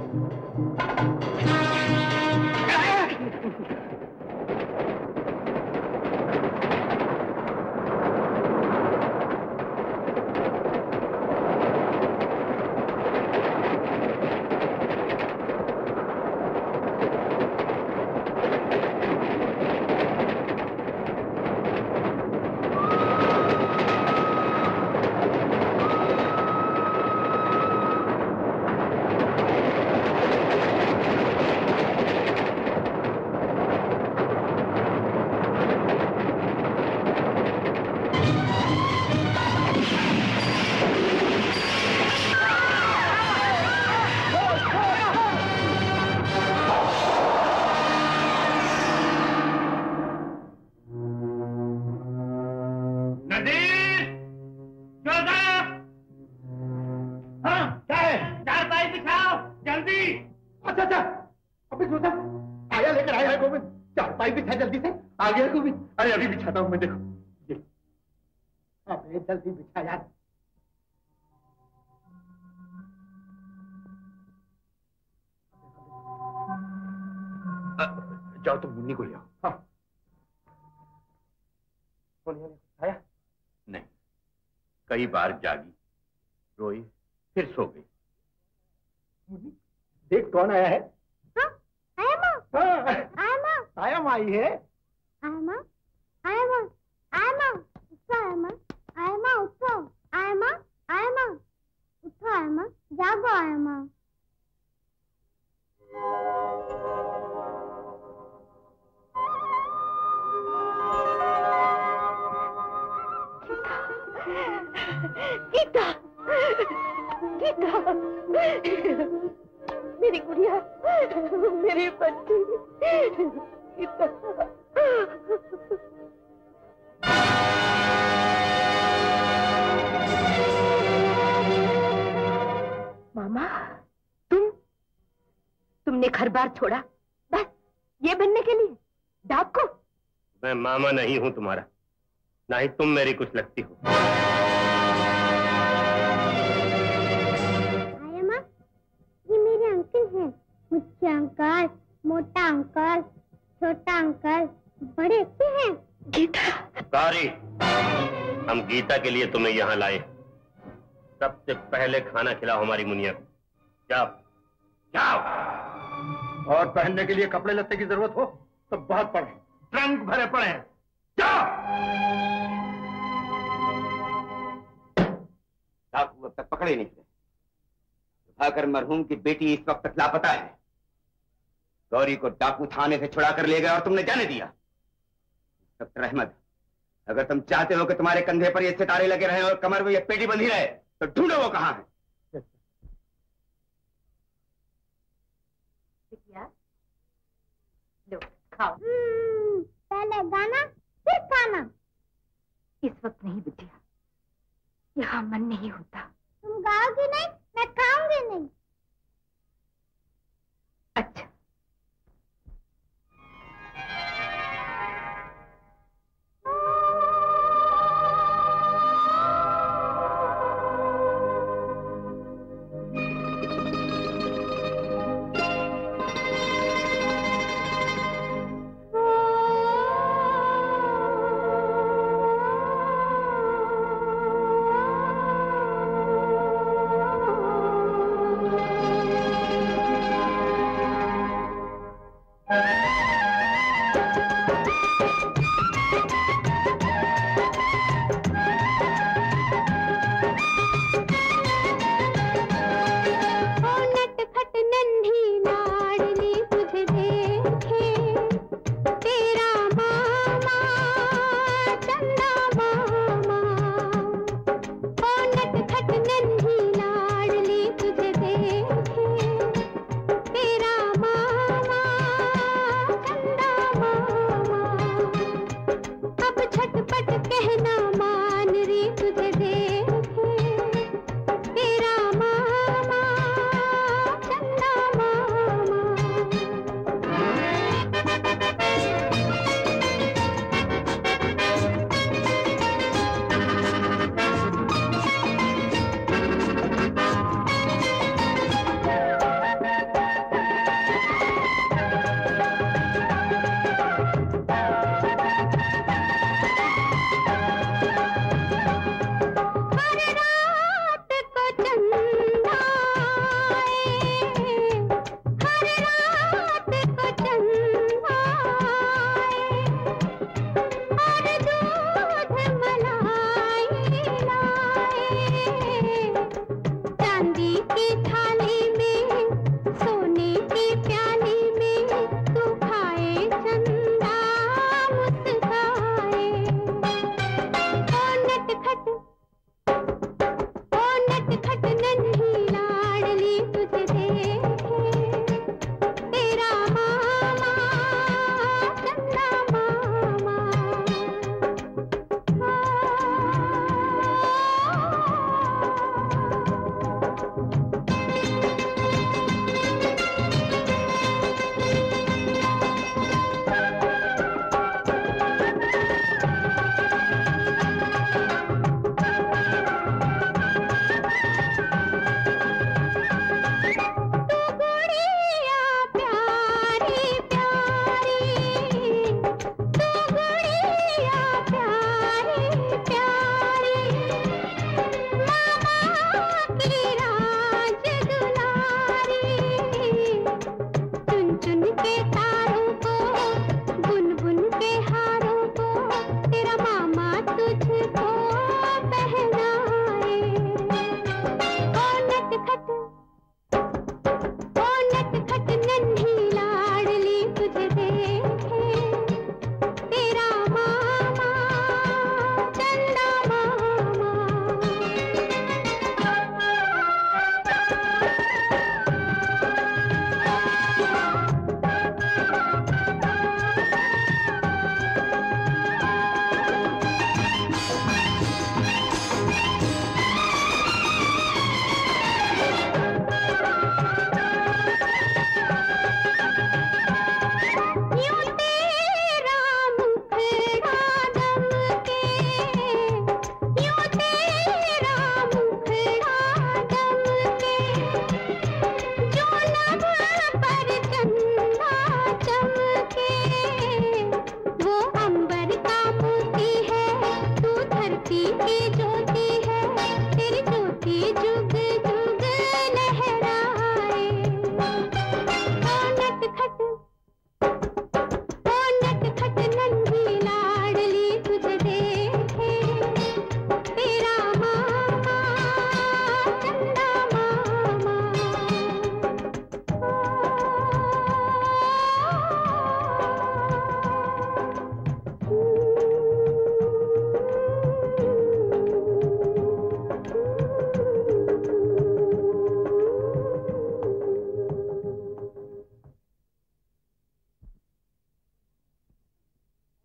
मैं देखो ये, अबे जल्दी बिछा यार। जाओ तुम मुन्नी को ले आओ। हाँ। आया? नहीं, कई बार जागी, रोई, फिर सो गई। मुन्नी, देख कौन आया है। हाँ, आया माँ। हाँ, आया माँ। आया माँ आई है। आया माँ, आया माँ, आया माँ, उठो आया माँ, आया माँ उठो, आया माँ, आया माँ, उठो आया माँ, जागो आया माँ। गीता, गीता, मेरी गुड़िया, मेरी बच्ची, गीता। मामा, तुम तुमने घर बार छोड़ा बस ये बनने के लिए, डाकू? मैं मामा नहीं हूं तुम्हारा, ना ही तुम मेरी कुछ लगती हो। आया माँ, ये मेरे अंकल हैं। मुझे अंकल, मोटा अंकल, छोटा अंकल, बड़े अच्छे हैं। गीता। कारी, हम गीता के लिए तुम्हें यहाँ लाए। सबसे पहले खाना खिलाओ हमारी मुनिया को। जाओ जाओ। और पहनने के लिए कपड़े लत्ते की जरूरत हो तो बहुत पड़े, ट्रंक भरे पड़े हैं। जाओ। डाकू अब तक पकड़े नहीं गए। भाकर मरहूम की बेटी इस वक्त तक लापता है। गौरी को डाकू थाने से छुड़ा कर ले गया और तुमने जाने दिया। रहमत, अगर तुम चाहते हो कि तुम्हारे कंधे पर ये सितारे लगे रहे और कमर में ये पेटी बंधी रहे तो ढूंढो वो कहाँ है। लो खाओ। पहले गाना फिर खाना। इस वक्त नहीं बिटिया, यहाँ मन नहीं होता। तुम गाओगी नहीं, मैं खाऊंगी नहीं। अच्छा।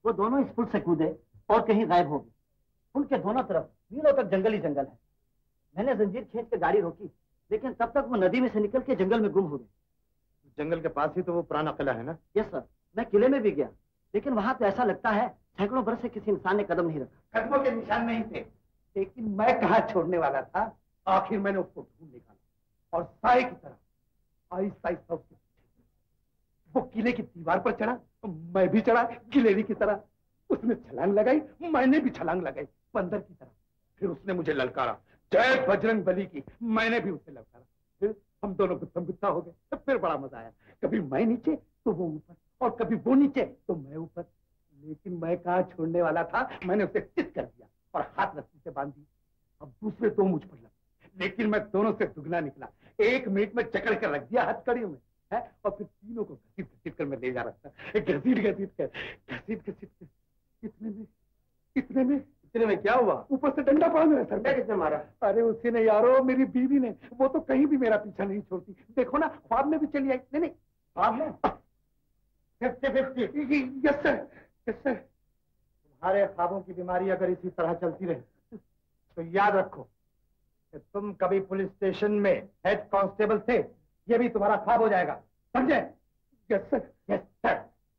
वो दोनों इस पुल से कूदे और कहीं गायब हो गए। पुल के दोनों तरफ मीलों तक जंगल ही जंगल है। मैंने जंजीर खींच के गाड़ी रोकी, लेकिन तब तक वो नदी में से निकल के जंगल में गुम हो गए। जंगल के पास ही तो वो पुराना किला है ना? यस सर, मैं किले में भी गया, लेकिन वहां तो ऐसा लगता है सैकड़ों बरस से किसी इंसान ने कदम नहीं रखा। कदमों के निशान नहीं थे, लेकिन मैं कहाँ छोड़ने वाला था। आखिर मैंने उसको ढूंढ निकाला और साए की तरह आहिस्ता आहिस्ता उसके वो किले की दीवार पर चढ़ा, मैं भी चढ़ा गिलेरी की तरह। उसने छलांग लगाई, मैंने भी छलांग लगाई बंदर की तरह। फिर उसने मुझे ललकारा, जय बजरंग बली की। मैंने भी उसे ललकारा। फिर हम दोनों गुत्थम गुत्था हो गए। फिर बड़ा मजा आया, कभी मैं नीचे तो वो ऊपर, और कभी वो नीचे तो मैं ऊपर। लेकिन मैं कहाँ छोड़ने वाला था, मैंने उसे चित कर दिया और हाथ रस्सी से बांध दी। अब दूसरे दो मुझ पर लगे, लेकिन मैं दोनों से दुगना निकला। एक मिनट में जकड़ कर रख दिया हथकड़ियों में है, और फिर तीनों को घसीट घसीट कर मैं ले जा रहा था। घसीट घसीट कर घसीट घसीट कर इतने में इतने में इतने में क्या हुआ? ऊपर से डंडा पड़ा मेरे सर पे। किसने मारा? अरे उसी ने यारो, मेरी बीवी ने। वो तो कहीं भी मेरा पीछा नहीं छोड़ती। देखो ना, ख्वाब में भी चली आई। नहीं नहीं, ख्वाब में fifty fifty. Yes sir, yes sir. तुम्हारे ख्वाबों की बीमारी अगर इसी तरह चलती रही तो याद रखो कि तुम कभी पुलिस स्टेशन में हेड कांस्टेबल थे, ये भी तुम्हारा ख्वाब हो जाएगा, समझे? Yes sir, yes sir.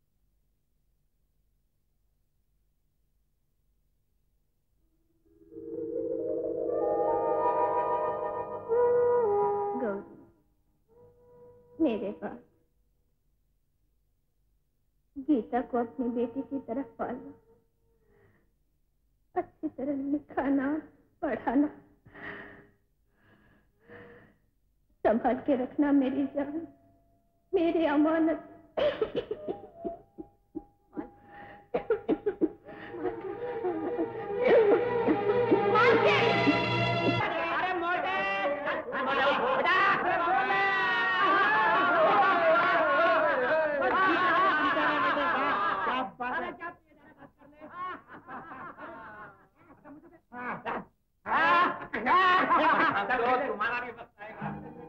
मेरे पास गीता को अपनी बेटी की तरफ पालना, अच्छी तरह लिखाना पढ़ाना, संभाल के रखना मेरी जान, मेरी अमानत। तुम्हारा भी वक्त आएगा।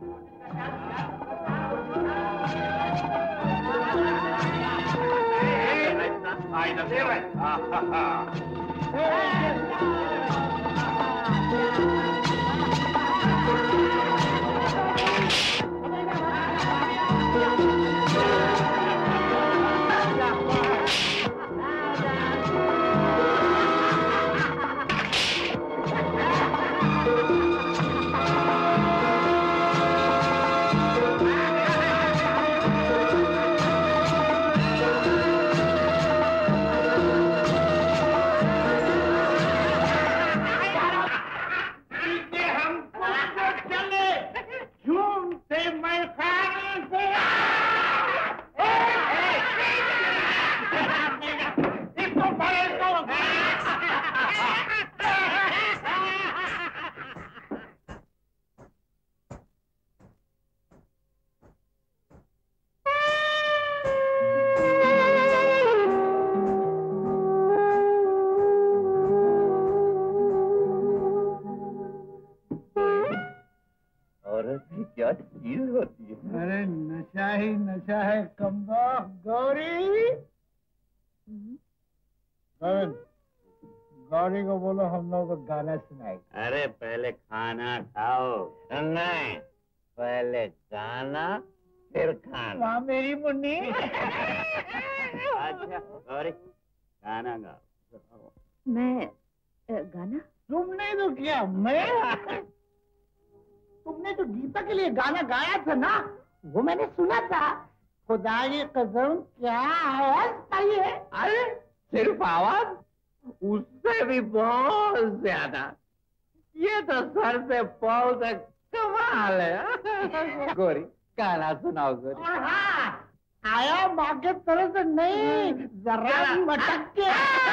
क्या चीज होती है? अरे नशा ही नशा है कम्बा। गौरी, गौरी को बोलो हम लोग को गाना सुनाए। अरे पहले खाना खाओ। नहीं, पहले गाना फिर खाना। वाह मेरी मुन्नी। अच्छा गौरी गाना गाओ। मैं गाना? तुमने तो किया, मैं? तुमने तो गीता के लिए गाना गाया था ना, वो मैंने सुना था। खुदा की कसम क्या आवाज आई है। अरे सिर्फ आवाज? उससे भी बहुत ज्यादा। ये तो सर से पाँव तक कमाल है। गोरी गाना सुनाओ गोरी। और हाँ, आया माँ के तरफ से नहीं, जरा मटक के।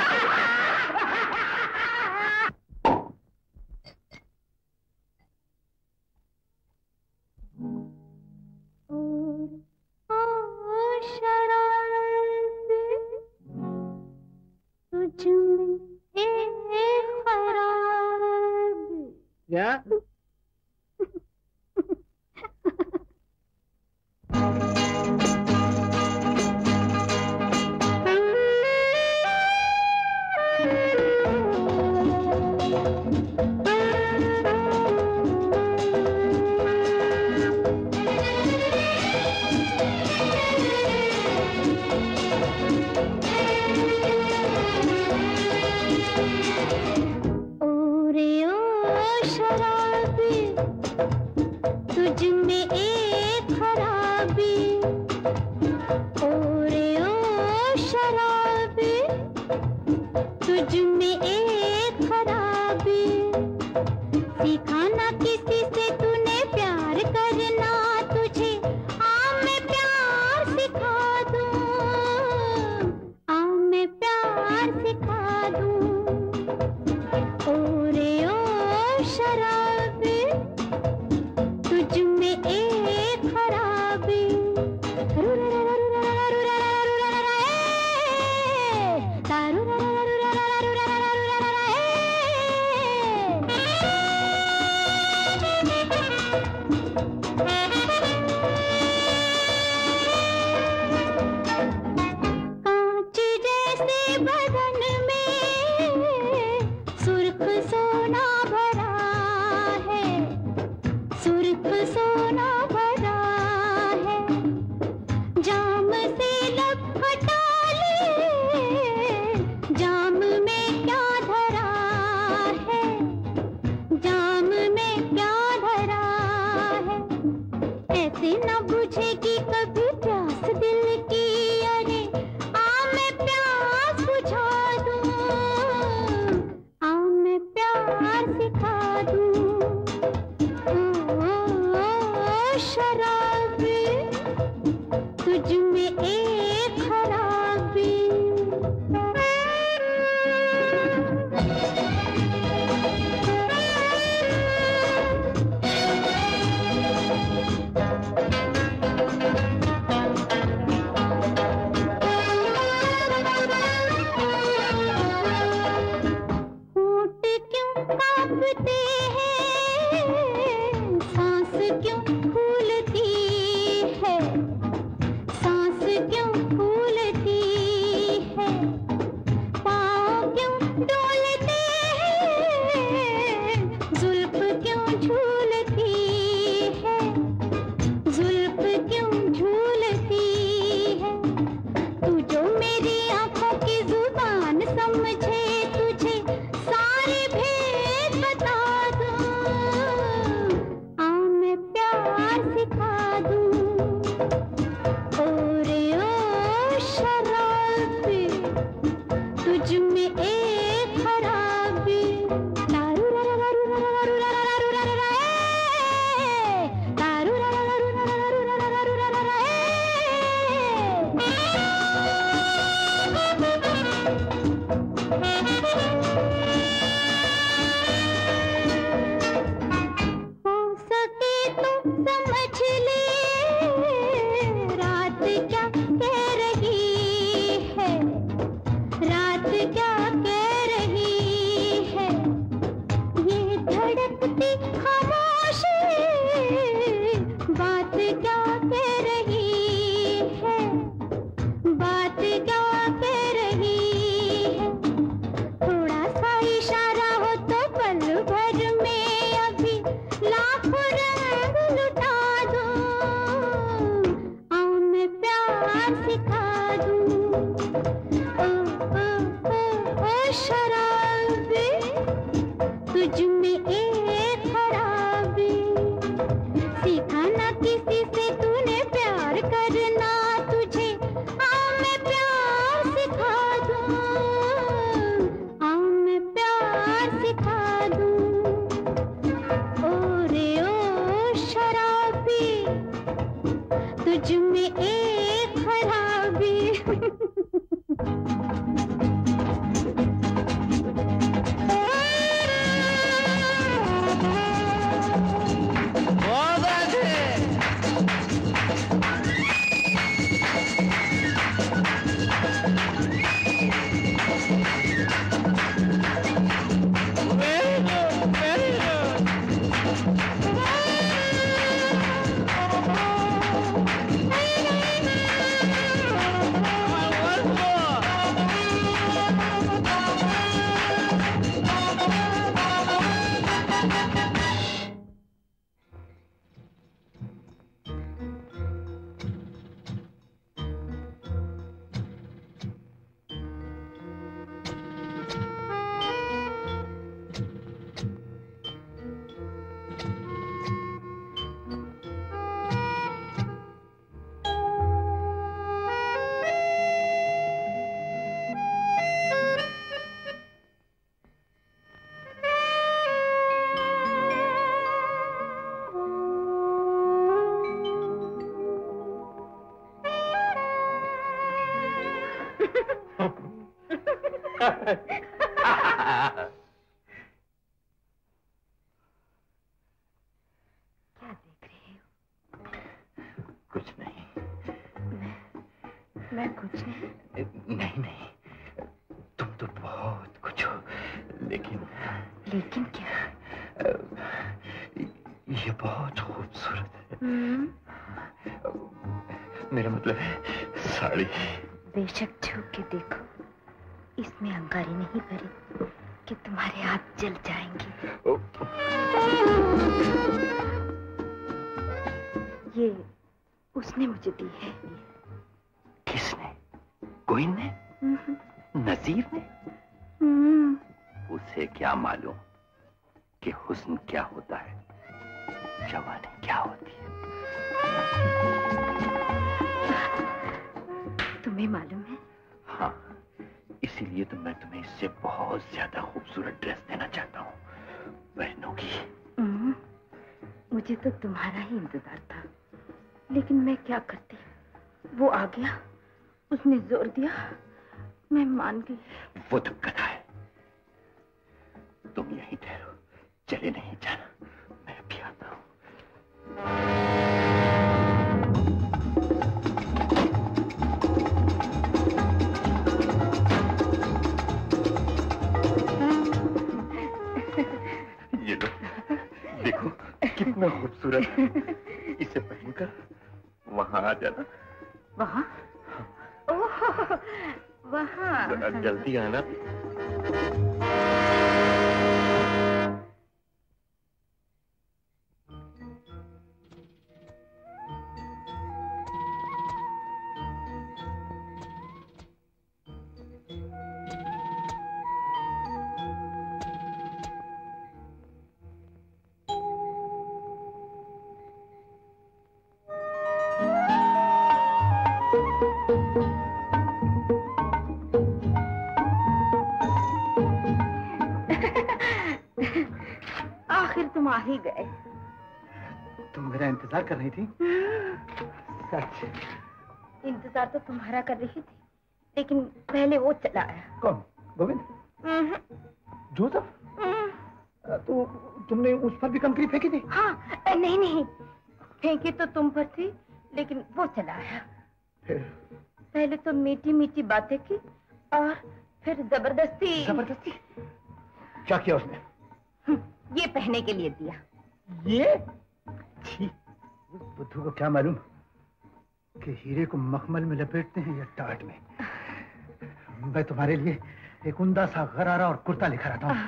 तुझ में एक खराब क्या? एक खराबी, ओरे ओ शराबी, तुझ में एक खराबी, सीखा ना किसी से तूने प्यार करना, तुझे आ मैं प्यार सिखा दूं, आ मैं प्यार सिखा दूं, ओरे ओ शराबी, तुझ में एक खराबी, कांच जैसे बदन में सुर्ख सोना भरा है, सुर्ख सोना भरा है, जाम से लब हटा ले, जाम में क्या धरा है, जाम में क्या धरा है, ऐसे न बुझेगी कभी प्यास दिल की, अरे आ मैं प्यास बुझा दूं, आ मैं प्यार सिखा दूं, ओ, ओ, ओ शराबी, तुझ में एक खराबी। होंठ क्यों कांपते हैं, सांस क्यों फूलती है, सांस क्यों फूलती है, पाँव क्यों डोलते हैं, जुल्फ क्यों झूलती है, जुल्फ क्यों झूलती है, तू जो मेरी आंखों की जुबान समझे, तुझे सारे भेद बता दूं, आ मैं प्यार सिखा दूं, ओरे ओ शराबी, तुझ में एक खराबी, तारू रा रा रा रा रा रा रा रा रा रा रा ए, तारू रा रा रा रा रा रा रा रा रा रा रा हो सके तो समझ ले, रात क्या कह रही है, रात क्या कह रही है, ये धड़कती खामोशी, बात क्या कह रही है, बात क्या कह रही है, थोड़ा सा इशारा हो तो पल भर में अभी लाखों रंग लुटा दूं, आ मैं प्यार सिखा दूं, ओ, ओ, ओ, ओ शराबी, तुझ में एक खराबी, सीखा ना किसी से तूने प्यार करना, तुझे आ मैं प्यार सिखा दूं, आ मैं प्यार सिखा दूं, ओरे ओ शराबी, तुझ में एक खराबी। Very good. देख रहे हो? कुछ नहीं। मैं, मैं कुछ नहीं। नहीं नहीं, तुम तो बहुत कुछ हो, लेकिन लेकिन क्या? ये बहुत खूबसूरत है। हम्म, मेरा मतलब है साड़ी। बेशक छू के देखो, इसमें अंगारी नहीं भरी कि तुम्हारे हाथ जल जाएंगे। ये उसने मुझे दी है। किसने? कोइन ने? नजीर ने? हम्म, उसे क्या मालूम कि हुस्न क्या होता है, जवानी क्या होती है। तुम्हें मालूम है? हाँ, इसीलिए तो मैं तुम्हें इससे बहुत ज्यादा खूबसूरत ड्रेस देना चाहता हूँ। पहनोगी? हम्म, मुझे तो तुम्हारा ही इंतजार था, लेकिन मैं क्या करती। वो आ गया, उसने जोर दिया, मैं मान गई। वो तो गधा है। तुम यहीं ठहरो, चले नहीं जाना, मैं अभी आता हूँ। ये लो, देखो कितना खूबसूरत है। इसे पहनकर वहां आ जाना। वहाँ? ओह, वहाँ। जरा जल्दी आना। आखिर तुम आ ही गए। तुम मेरा इंतजार कर रही थी? सच? इंतजार तो तुम्हारा कर रही थी, लेकिन पहले वो चला आया। कौन? गोविंद? जोसेफ? तो तुमने उस पर भी कंकरी फेंकी थी? हाँ, नहीं नहीं, फेंकी तो तुम पर थी, लेकिन वो चला आया। फिर? पहले तो मीठी मीठी बातें की और फिर जबरदस्ती। जबरदस्ती? क्या किया उसने? ये पहनने के लिए दिया। ये? छी, उस बुद्धू को क्या मालूम कि हीरे को मखमल में लपेटते हैं या टाट में। मैं तुम्हारे लिए एक उम्दा सा गरारा और कुर्ता लेकर आता हूँ।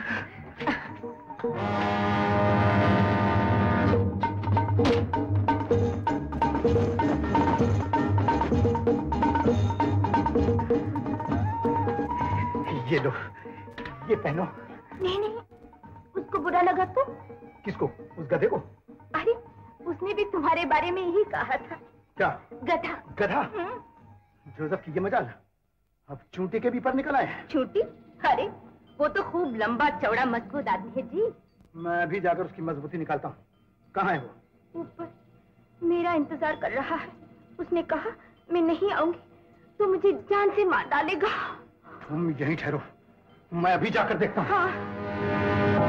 ये लो, ये पहनो। नहीं नहीं, उसको बुरा लगा तो? किसको? उस गधे को? अरे, उसने भी तुम्हारे बारे में यही कहा था। क्या? गधा। गधा? जोसेफ की ये मजाल, अब चूंटी के भी पर निकल आए। चूंटी? अरे, वो तो खूब लंबा चौड़ा मजबूत आदमी है जी। मैं अभी जाकर उसकी मजबूती निकालता हूँ। कहाँ है वो? ऊपर, मेरा इंतजार कर रहा है। उसने कहा मैं नहीं आऊंगी तो मुझे जान से मार डालेगा। तुम यहीं ठहरो, मैं अभी जाकर देखता हूँ। हाँ।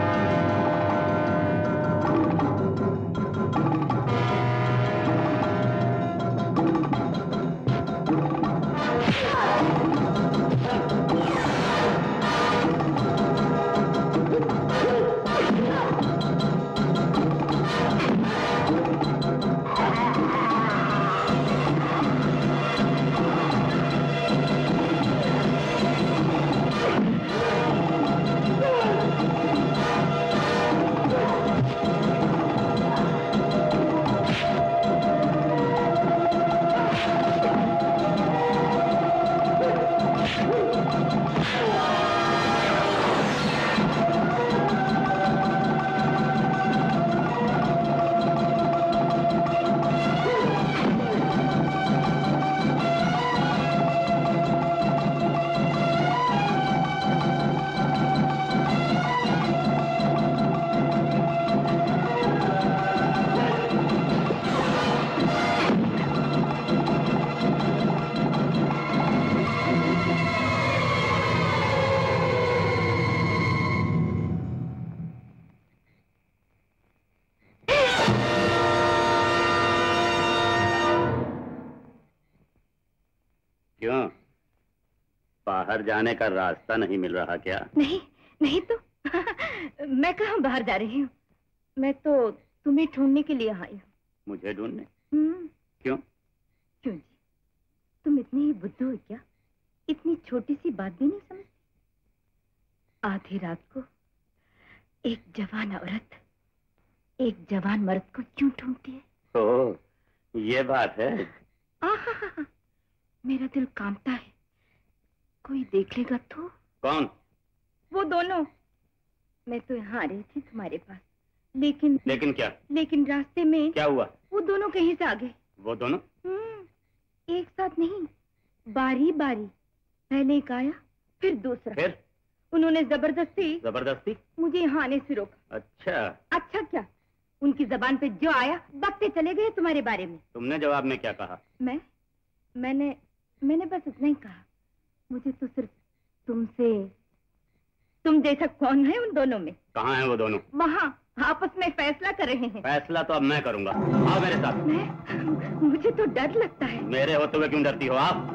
क्यों, बाहर जाने का रास्ता नहीं मिल रहा क्या? नहीं नहीं तो मैं कहाँ बाहर जा रही हूँ, मैं तो तुम्हें ढूंढने के लिए आई हूँ। मुझे ढूंढने? हम्म। क्यों? क्यों जी, तुम इतने ही बुद्धू हो क्या? इतनी छोटी सी बात भी नहीं समझती? आधी रात को एक जवान औरत एक जवान मर्द को क्यों ढूंढती है? ओह, ये बात है। आहा, मेरा दिल कांपता है, कोई देख लेगा तो? कौन? वो दोनों। मैं तो यहाँ आ रही थी तुम्हारे पास, लेकिन लेकिन क्या? लेकिन रास्ते में क्या हुआ? वो दोनों कहीं से आ गए। वो दोनों? हम्म, एक साथ नहीं, बारी बारी। पहले एक आया, फिर दूसरा। फिर उन्होंने जबरदस्ती जबरदस्ती मुझे यहाँ आने से रोका। अच्छा। अच्छा क्या, उनकी जबान पे जो आया बकते चले गए तुम्हारे बारे में। तुमने जवाब में क्या कहा? मैं मैंने मैंने बस इतना ही कहा, मुझे तो सिर्फ तुमसे, तुम जैसा कौन है उन दोनों में? कहाँ हैं वो दोनों? वहाँ आपस में फैसला कर रहे हैं। फैसला तो अब मैं करूंगा, आओ मेरे साथ। मैं मुझे तो डर लगता है। मेरे होते हुए क्यों डरती हो आप?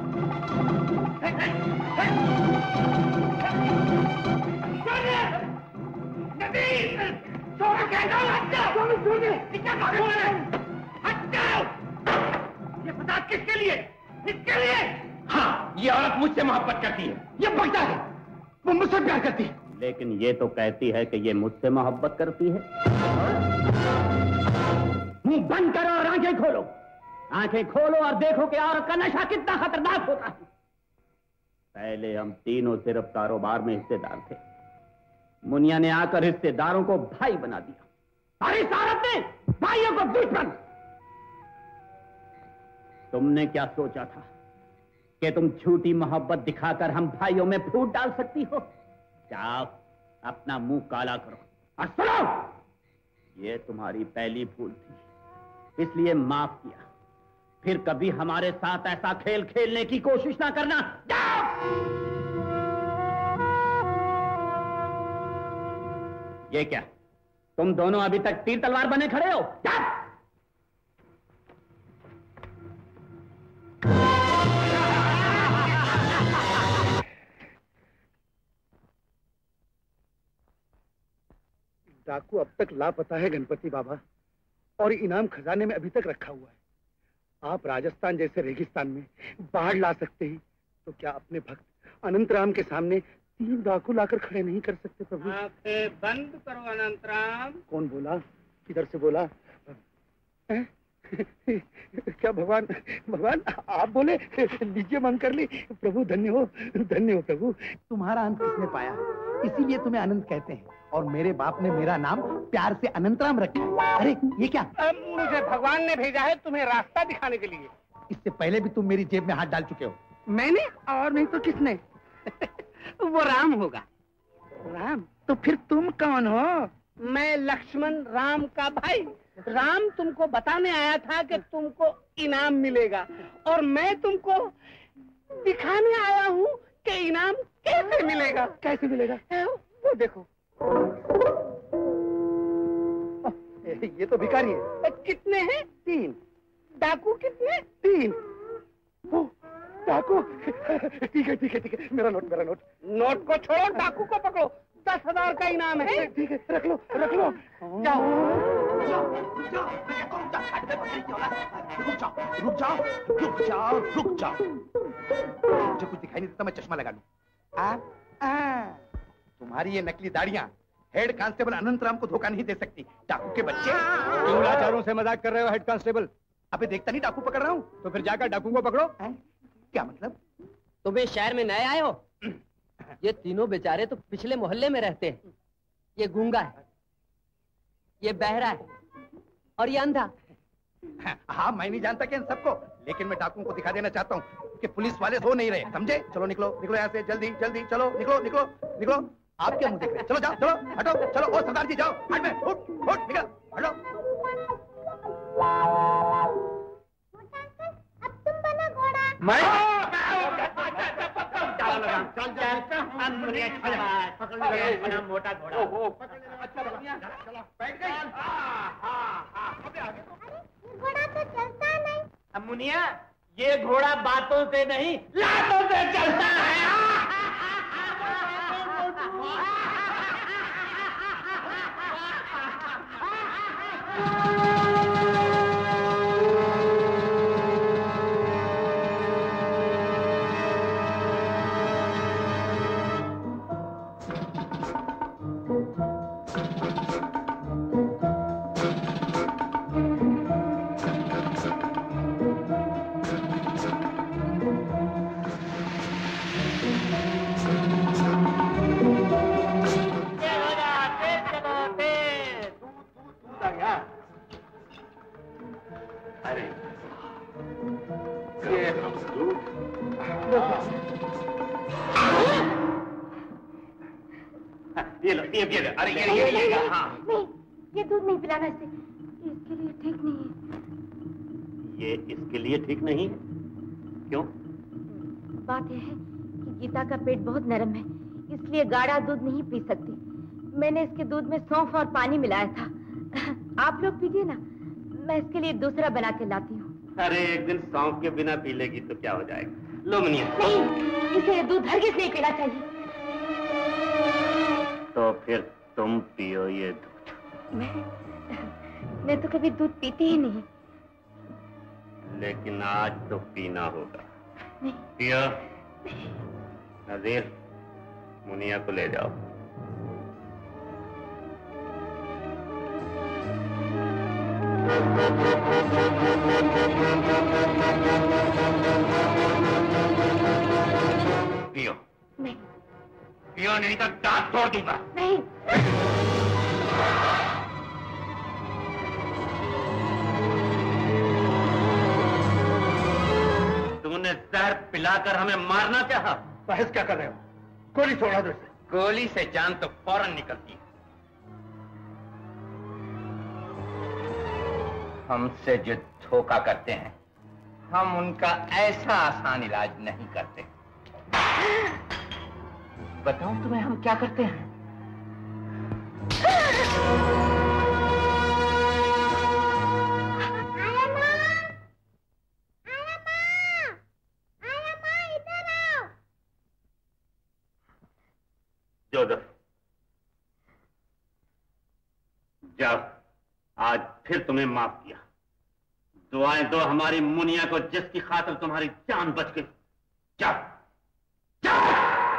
ये बता किसके लिए? किसके लिए? हाँ, ये औरत मुझसे मोहब्बत करती है, ये बकता है, वो मुझसे प्यार करती है। लेकिन ये तो कहती है कि ये मुझसे मोहब्बत करती है। मुंह बंद करो और आंखें खोलो। आंखें खोलो और देखो कि औरत का नशा कितना खतरनाक होता है। पहले हम तीनों सिर्फ कारोबार में हिस्सेदार थे, मुनिया ने आकर हिस्सेदारों को भाई बना दिया और इस औरत ने भाइयों को दुश्मन। तुमने क्या सोचा था कि तुम झूठी मोहब्बत दिखाकर हम भाइयों में फूट डाल सकती हो? जाओ अपना मुंह काला करो और सुनो, ये तुम्हारी पहली भूल थी, इसलिए माफ किया। फिर कभी हमारे साथ ऐसा खेल खेलने की कोशिश ना करना। जाओ। ये क्या, तुम दोनों अभी तक तीर तलवार बने खड़े हो? जाओ। डाकू अब तक लापता है गणपति बाबा, और इनाम खजाने में अभी तक रखा हुआ है। आप राजस्थान जैसे रेगिस्तान में बाढ़ ला सकते ही, तो क्या अपने भक्त अनंतराम के सामने तीन डाकू लाकर खड़े नहीं कर सकते प्रभु? आंखें बंद करो अनंतराम। कौन बोला? किधर से बोला? है? क्या भगवान, भगवान आप बोले? लीजिए मांग कर ली। प्रभु धन्य हो, धन्य हो प्रभु। तुम्हारा अंत किसने पाया, इसीलिए तुम्हें अनंत कहते हैं, और मेरे बाप ने मेरा नाम प्यार से अनंतराम रखा है। अरे ये क्या? मुझे भगवान ने भेजा है तुम्हें रास्ता दिखाने के लिए। इससे पहले भी तुम मेरी जेब में हाथ डाल चुके हो। मैंने? और नहीं तो किसने? वो राम होगा। राम? तो फिर तुम कौन हो? मैं लक्ष्मण, राम का भाई। राम तुमको बताने आया था कि तुमको इनाम मिलेगा, और मैं तुमको दिखाने आया हूँ कि इनाम कैसे मिलेगा। कैसे मिलेगा? वो देखो, ये तो भिखारी है। कितने हैं? तीन। डाकू कितने? तीन। ओ, डाकू। ठीक है ठीक है ठीक है, मेरा नोट मेरा नोट। नोट को छोड़ो, डाकू को पकड़ो। दस हजार का इनाम है। ठीक है, रख लो रख लो। जाओ रुक जाओ रुक जाओ रुक जाओ रुक जाओ। मुझे कुछ दिखाई नहीं देता, मैं चश्मा लगा लूं। आ, आ, तुम्हारी ये नकली दाढ़ियां हेड कांस्टेबल अनंतराम को धोखा नहीं दे सकती। डाकू के बच्चे। क्यों लाचारों से मजाक कर रहे हो हेड कांस्टेबल? अबे देखता नहीं डाकू पकड़ रहा हूँ? तो फिर जाकर डाकू को पकड़ो। है? क्या मतलब? तुम्हें शहर में नए आए हो? ये तीनों बेचारे तो पिछले मोहल्ले में रहते हैं। ये गूंगा है, ये बहरा है, और ये अंधा। हाँ, मैं नहीं जानता कि इन सबको, लेकिन मैं डाकुओं को दिखा देना चाहता हूँ कि पुलिस वाले सो नहीं रहे, समझे? चलो निकलो निकलो यहाँ से, जल्दी जल्दी चलो, निकलो निकलो निकलो। आप क्या मुंह देख रहे हैं? चलो जाओ, चलो हटो, चलो। ओ सरदार जी जाओ, हट में, उठ उठ निकल, हटो। अब तुम बनो घोड़ा। मैं मोटा घोड़ा। घोड़ा तो चलता नहीं। अब मुनिया, ये घोड़ा बातों से नहीं लातों से चलता है। ये लो, ये ये अरे ये ये ये हाँ नहीं, ये दूध नहीं पिलाना इसे, इसके लिए ठीक नहीं है। ये इसके लिए ठीक नहीं है? क्यों? बात यह है कि गीता का पेट बहुत नरम है, इसलिए गाढ़ा दूध नहीं पी सकती। मैंने इसके दूध में सौंफ और पानी मिलाया था। आप लोग पीजिए ना, मैं इसके लिए दूसरा बना के लाती हूँ। अरे एक दिन सौंफ के बिना पी लेगी तो क्या हो जाएगा? लो मुनिया। नहीं, इसे दूध हरगिज नहीं पीना चाहिए। तो फिर तुम पियो ये दूध। मैं मैं तो कभी दूध पीती ही नहीं। लेकिन आज तो पीना होगा। नहीं। पियो। नजीर, मुनिया को ले जाओ। पियो। नहीं। पियो नहीं तो दांत तोड़ दूंगा। नहीं। तूने जहर पिलाकर हमें मारना चाहा। बहस क्या कर रहे हो? गोली छोड़ा दो इसे। गोली से जान तो फौरन निकलती है। हमसे जो धोखा करते हैं, हम उनका ऐसा आसान इलाज नहीं करते। बताऊं तुम्हें हम क्या करते हैं? जोसेफ, जाओ, आज फिर तुम्हें माफ किया। दुआएं दो हमारी मुनिया को, जिसकी खातिर तुम्हारी जान बच गई। जाओ, जाओ।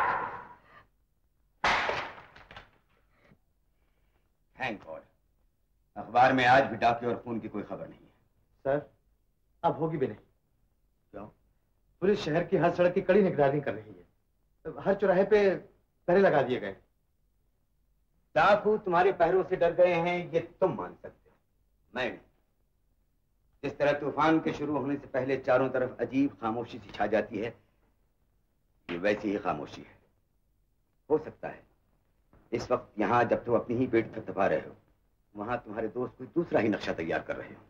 थैंक गॉड, अखबार में आज भी डाके और खून की कोई खबर नहीं है। सर, अब होगी भी नहीं। क्यों? पुलिस शहर की हर सड़क की कड़ी निगरानी कर रही है। हर चौराहे पे पहरे लगा दिए गए। डाकू तुम्हारे पहरों से डर गए हैं, ये तुम मान सकते हो, मैं नहीं। जिस तरह तूफान के शुरू होने से पहले चारों तरफ अजीब खामोशी सी छा जाती है, ये वैसी ही खामोशी है। हो सकता है इस वक्त यहां जब तुम अपनी ही पेट थपथपा रहे हो, वहां तुम्हारे दोस्त कोई दूसरा ही नक्शा तैयार कर रहे हो।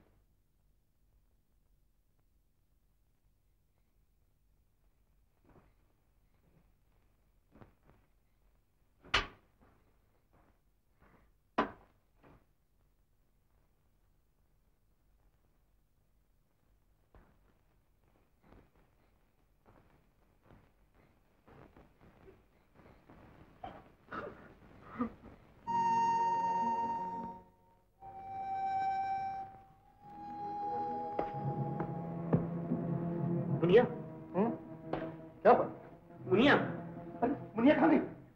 मुनिया? क्या बात? मुनिया? अरे मुनिया कहाँ गई?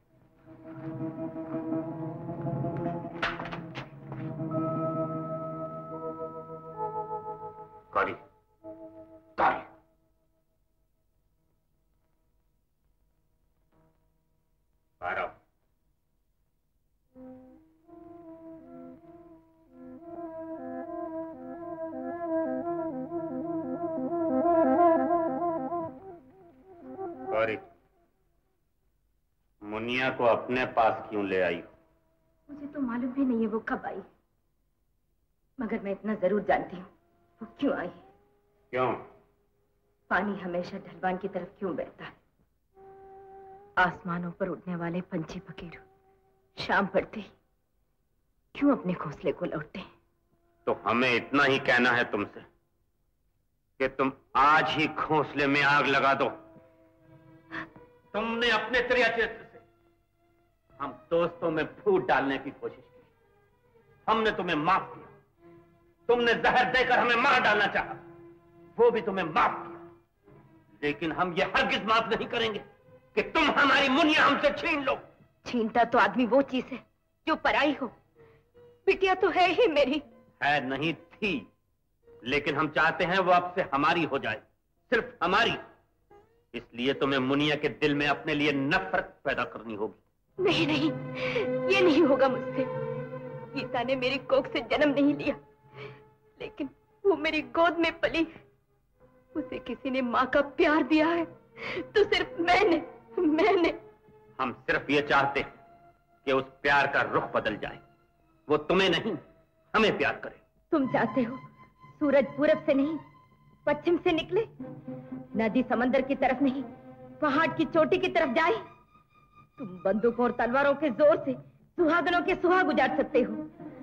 कौड़ी, कौड़ी। बाहर आओ। गौरी, मुनिया को अपने पास क्यों ले आई? मुझे तो मालूम भी नहीं है वो कब आई, मगर मैं इतना जरूर जानती हूँ वो क्यों आई। क्यों? पानी हमेशा ढलवान की तरफ क्यों बहता है? आसमानों पर उड़ने वाले पंछी फकीर शाम पड़ते ही क्यों अपने घोंसले को लौटते हैं? तो हमें इतना ही कहना है तुमसे कि तुम आज ही घोंसले में आग लगा दो। तुमने अपने त्रिया चरित्र से हम दोस्तों में फूट डालने की कोशिश की। हमने तुम्हें माफ किया। तुमने जहर देकर हमें मार डालना चाहा, वो भी तुम्हें माफ किया। लेकिन हम ये हरगिज माफ नहीं करेंगे कि तुम हमारी मुनिया हमसे छीन लो। छीनता तो आदमी वो चीज है जो पराई हो। बिटिया तो है ही मेरी। है नहीं थी, लेकिन हम चाहते हैं वो अब से हमारी हो जाए, सिर्फ हमारी। इसलिए तुम्हें मुनिया के दिल में अपने लिए नफरत पैदा करनी होगी। नहीं नहीं, ये नहीं होगा मुझसे। गीता ने मेरी कोख से जन्म नहीं लिया, लेकिन वो मेरी गोद में पली। उसे किसी ने माँ का प्यार दिया है तो सिर्फ मैंने मैंने हम सिर्फ ये चाहते हैं कि उस प्यार का रुख बदल जाए। वो तुम्हें नहीं, हमें प्यार करे। तुम चाहते हो सूरज पूरब से नहीं पश्चिम से निकले, नदी समंदर की तरफ नहीं पहाड़ की चोटी की तरफ जाए। तुम बंदूकों और तलवारों के जोर से सुहागनों के सुहाग उजाड़ सकते हो,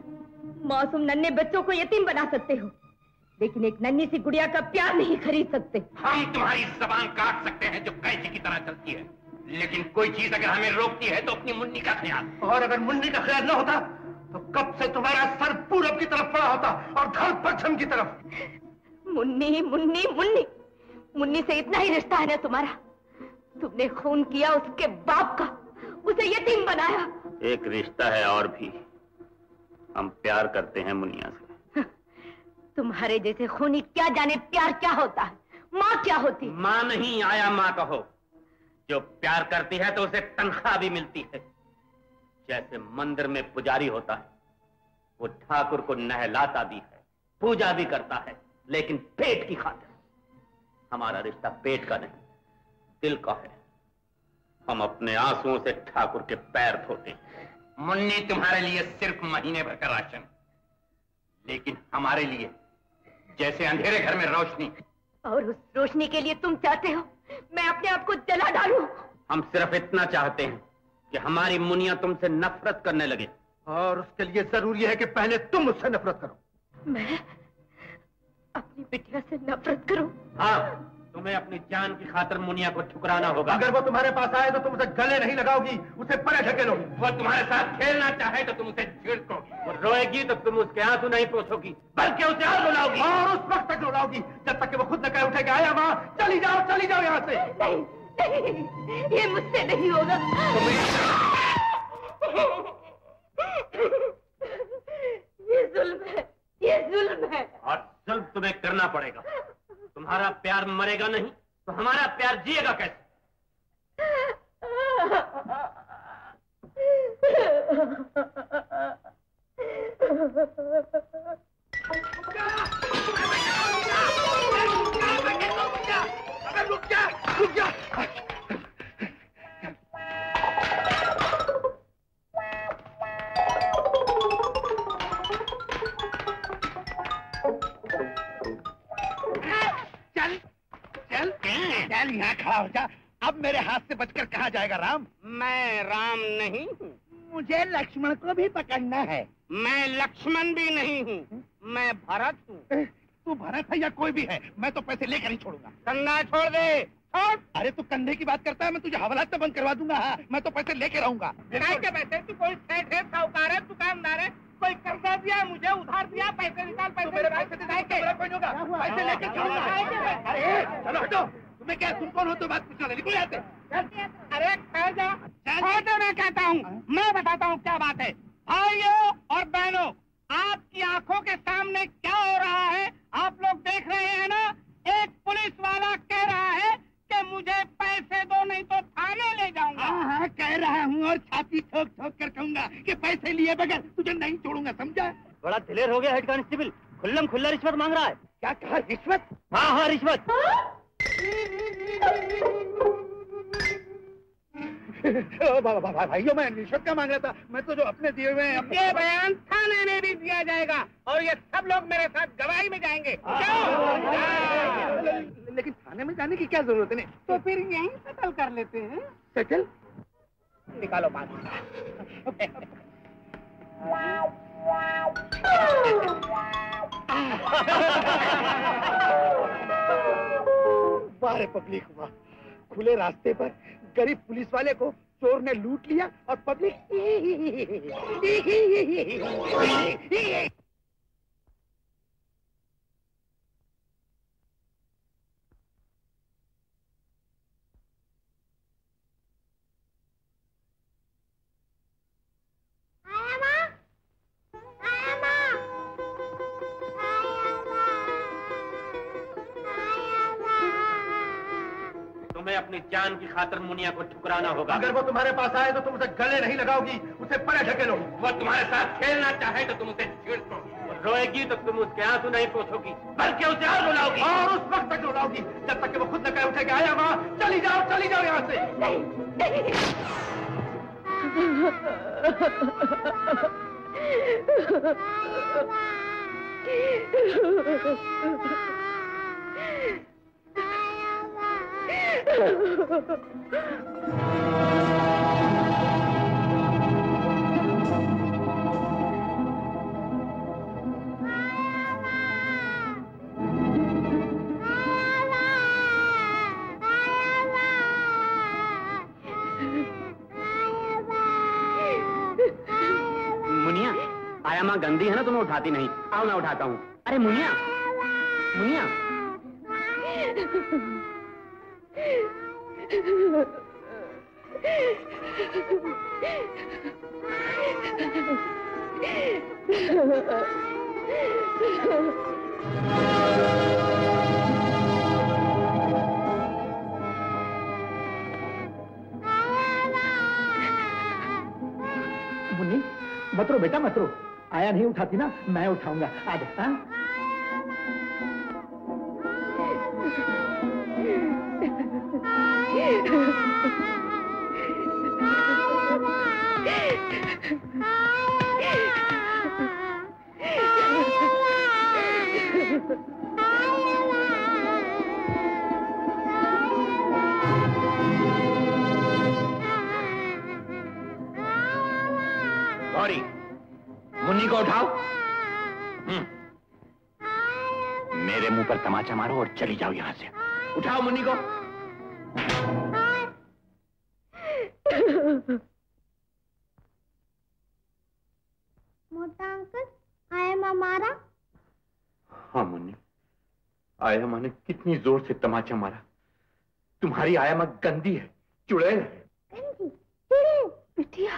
मासूम नन्हे बच्चों को यतीम बना सकते हो, लेकिन एक नन्ही सी गुड़िया का प्यार नहीं खरीद सकते। हम तुम्हारी जबान काट सकते हैं जो कैंची की तरह चलती है, लेकिन कोई चीज अगर हमें रोकती है तो अपनी मुन्नी का ख्याल। और अगर मुन्नी का ख्याल न होता तो कब से तुम्हारा सर पूरब की तरफ पड़ा होता और धड़ पश्चिम की तरफ। मुन्नी मुन्नी मुन्नी मुन्नी से इतना ही रिश्ता है ना तुम्हारा। तुमने खून किया उसके बाप का, उसे यतीम बनाया। एक रिश्ता है और भी, हम प्यार करते हैं मुनिया से। तुम्हारे जैसे खूनी क्या जाने प्यार क्या होता है, माँ क्या होती। माँ नहीं, आया माँ कहो। जो प्यार करती है तो उसे तनख्वाह भी मिलती है। जैसे मंदिर में पुजारी होता है, वो ठाकुर को नहलाता भी है, पूजा भी करता है, लेकिन पेट की खातिर। हमारा रिश्ता पेट का नहीं, दिल का है। हम अपने आंसुओं से ठाकुर के पैर धोते हैं। मुन्नी तुम्हारे लिए सिर्फ महीने भर का राशन, लेकिन हमारे लिए जैसे अंधेरे घर में रोशनी। और उस रोशनी के लिए तुम चाहते हो मैं अपने आप को जला डालूं? हम सिर्फ इतना चाहते हैं कि हमारी मुनिया तुमसे नफरत करने लगे। और उसके लिए जरूरी है कि पहले तुम उससे नफरत करो। मैं अपनी बिटिया से नफरत करूं? हाँ, तुम्हें अपनी जान की खातिर मुनिया को ठुकराना होगा। अगर वो तुम्हारे पास आए तो तुम उसे गले नहीं लगाओगी, उसे परे ढकेलोगी। वो तुम्हारे साथ खेलना चाहे तो तुम उसे झिड़कोगी। वो रोएगी तो तुम उसके आंसू नहीं पोंछोगी, बल्कि उसे और रुलाओगी। और उस वक्त तक रुलाओगी जब तक कि वो खुद न कह उठेगा, आया माँ चली जाओ चली जाओ यहाँ से। नहीं, नहीं, ये मुझसे नहीं होगा। ये जुल्म है, ये जुल्म है। और जुल्म तुम्हें करना पड़ेगा। तुम्हारा प्यार मरेगा नहीं तो हमारा प्यार जिएगा कैसे? अबे रुक जा, रुक जा। चल चल चल यहाँ खड़ा हो जा। अब मेरे हाथ से बचकर कहाँ जाएगा राम? मैं राम नहीं हूँ। मुझे लक्ष्मण को भी पकड़ना है। मैं लक्ष्मण भी नहीं हूँ, मैं भरत हूँ। तू भरत है या कोई भी है, मैं तो पैसे लेकर ही छोड़ूंगा। कंधा छोड़ दे, छोड़। अरे तू कंधे की बात करता है, मैं तुझे हवालात से बंद करवा दूंगा। हाँ, मैं तो पैसे लेके रहूंगा। काय के पैसे? तू कोई सेठ है, साहूकार है, दुकानदार है, कोई कर्जा दिया मुझे, उधार दिया, पैसे निकाल, पैसे मेरे भाई से पैसे लेकर छोड़ूंगा। अरे चलो हटो। तुम्हें क्या, तुम कौन हो तो बात पूछना? निकल जाते। अरे खा जा, छोटे मैं कहता हूँ, मैं बताता हूँ क्या बात है। भाइयों और बहनों, आपकी आंखों के सामने क्या हो रहा है आप लोग देख रहे हैं ना। एक पुलिस वाला कह रहा है कि मुझे पैसे दो नहीं तो थाने ले जाऊंगा। हाँ हाँ कह रहा हूँ, और छाती ठोक ठोक कर कहूंगा कि पैसे लिए बगैर तुझे नहीं छोड़ूंगा, समझा? बड़ा दिलेर हो गया हेड कांस्टेबल, खुल्लम खुल्ला रिश्वत मांग रहा है। क्या कहा, रिश्वत? हाँ हाँ रिश्वत। भाइयों मैं रिश्वत क्या मांग रहा था? मैं तो जो अपने दिए हुए हैं अपने... ये बयान थाने में भी दिया जाएगा और ये सब लोग मेरे साथ गवाही में जाएंगे। लेकिन थाने में जाने की क्या जरूरत है? तो फिर यहीं सेटल कर लेते हैं। सेटल? निकालो बात। वाह पब्लिक हुआ, खुले रास्ते पर गरीब पुलिस वाले को चोर ने लूट लिया और पब्लिक तुम्हें अपनी जान की खातिर मुनिया को ठुकराना होगा। अगर वो तुम्हारे पास आए तो तुम उसे गले नहीं लगाओगी, उसे परे ढकेलोगी। वो तुम्हारे साथ खेलना चाहे तो तुम उसे छेड़ो, रोएगी तो तुम उसके आंसू नहीं पोंछोगी, बल्कि उसे और रुलाओगी। और उस वक्त तक रुलाओगी जब तक कि वो खुद न कह उठे कि आया माँ, चली जाओ चली जाओ यहाँ से। नहीं, मुनिया, आया माँ गंदी है ना, तुम्हें उठाती नहीं। आओ मैं उठाता हूँ। अरे मुनिया, मुनिया। मुन्नी मत रो बेटा मत रो, आया नहीं उठाती ना, मैं उठाऊंगा। आ जा। हाँ? गौरी, मुन्नी को उठाओ। मेरे मुंह पर तमाचा मारो और चली जाओ यहाँ से। उठाओ मुन्नी को। मोटा अंकल, आया माँ मारा? हाँ मुन्नी, आया माँ ने कितनी जोर से तमाचा मारा। तुम्हारी आया माँ गंदी है, चुड़ैल है। गंदी चुड़ैल? बिटिया।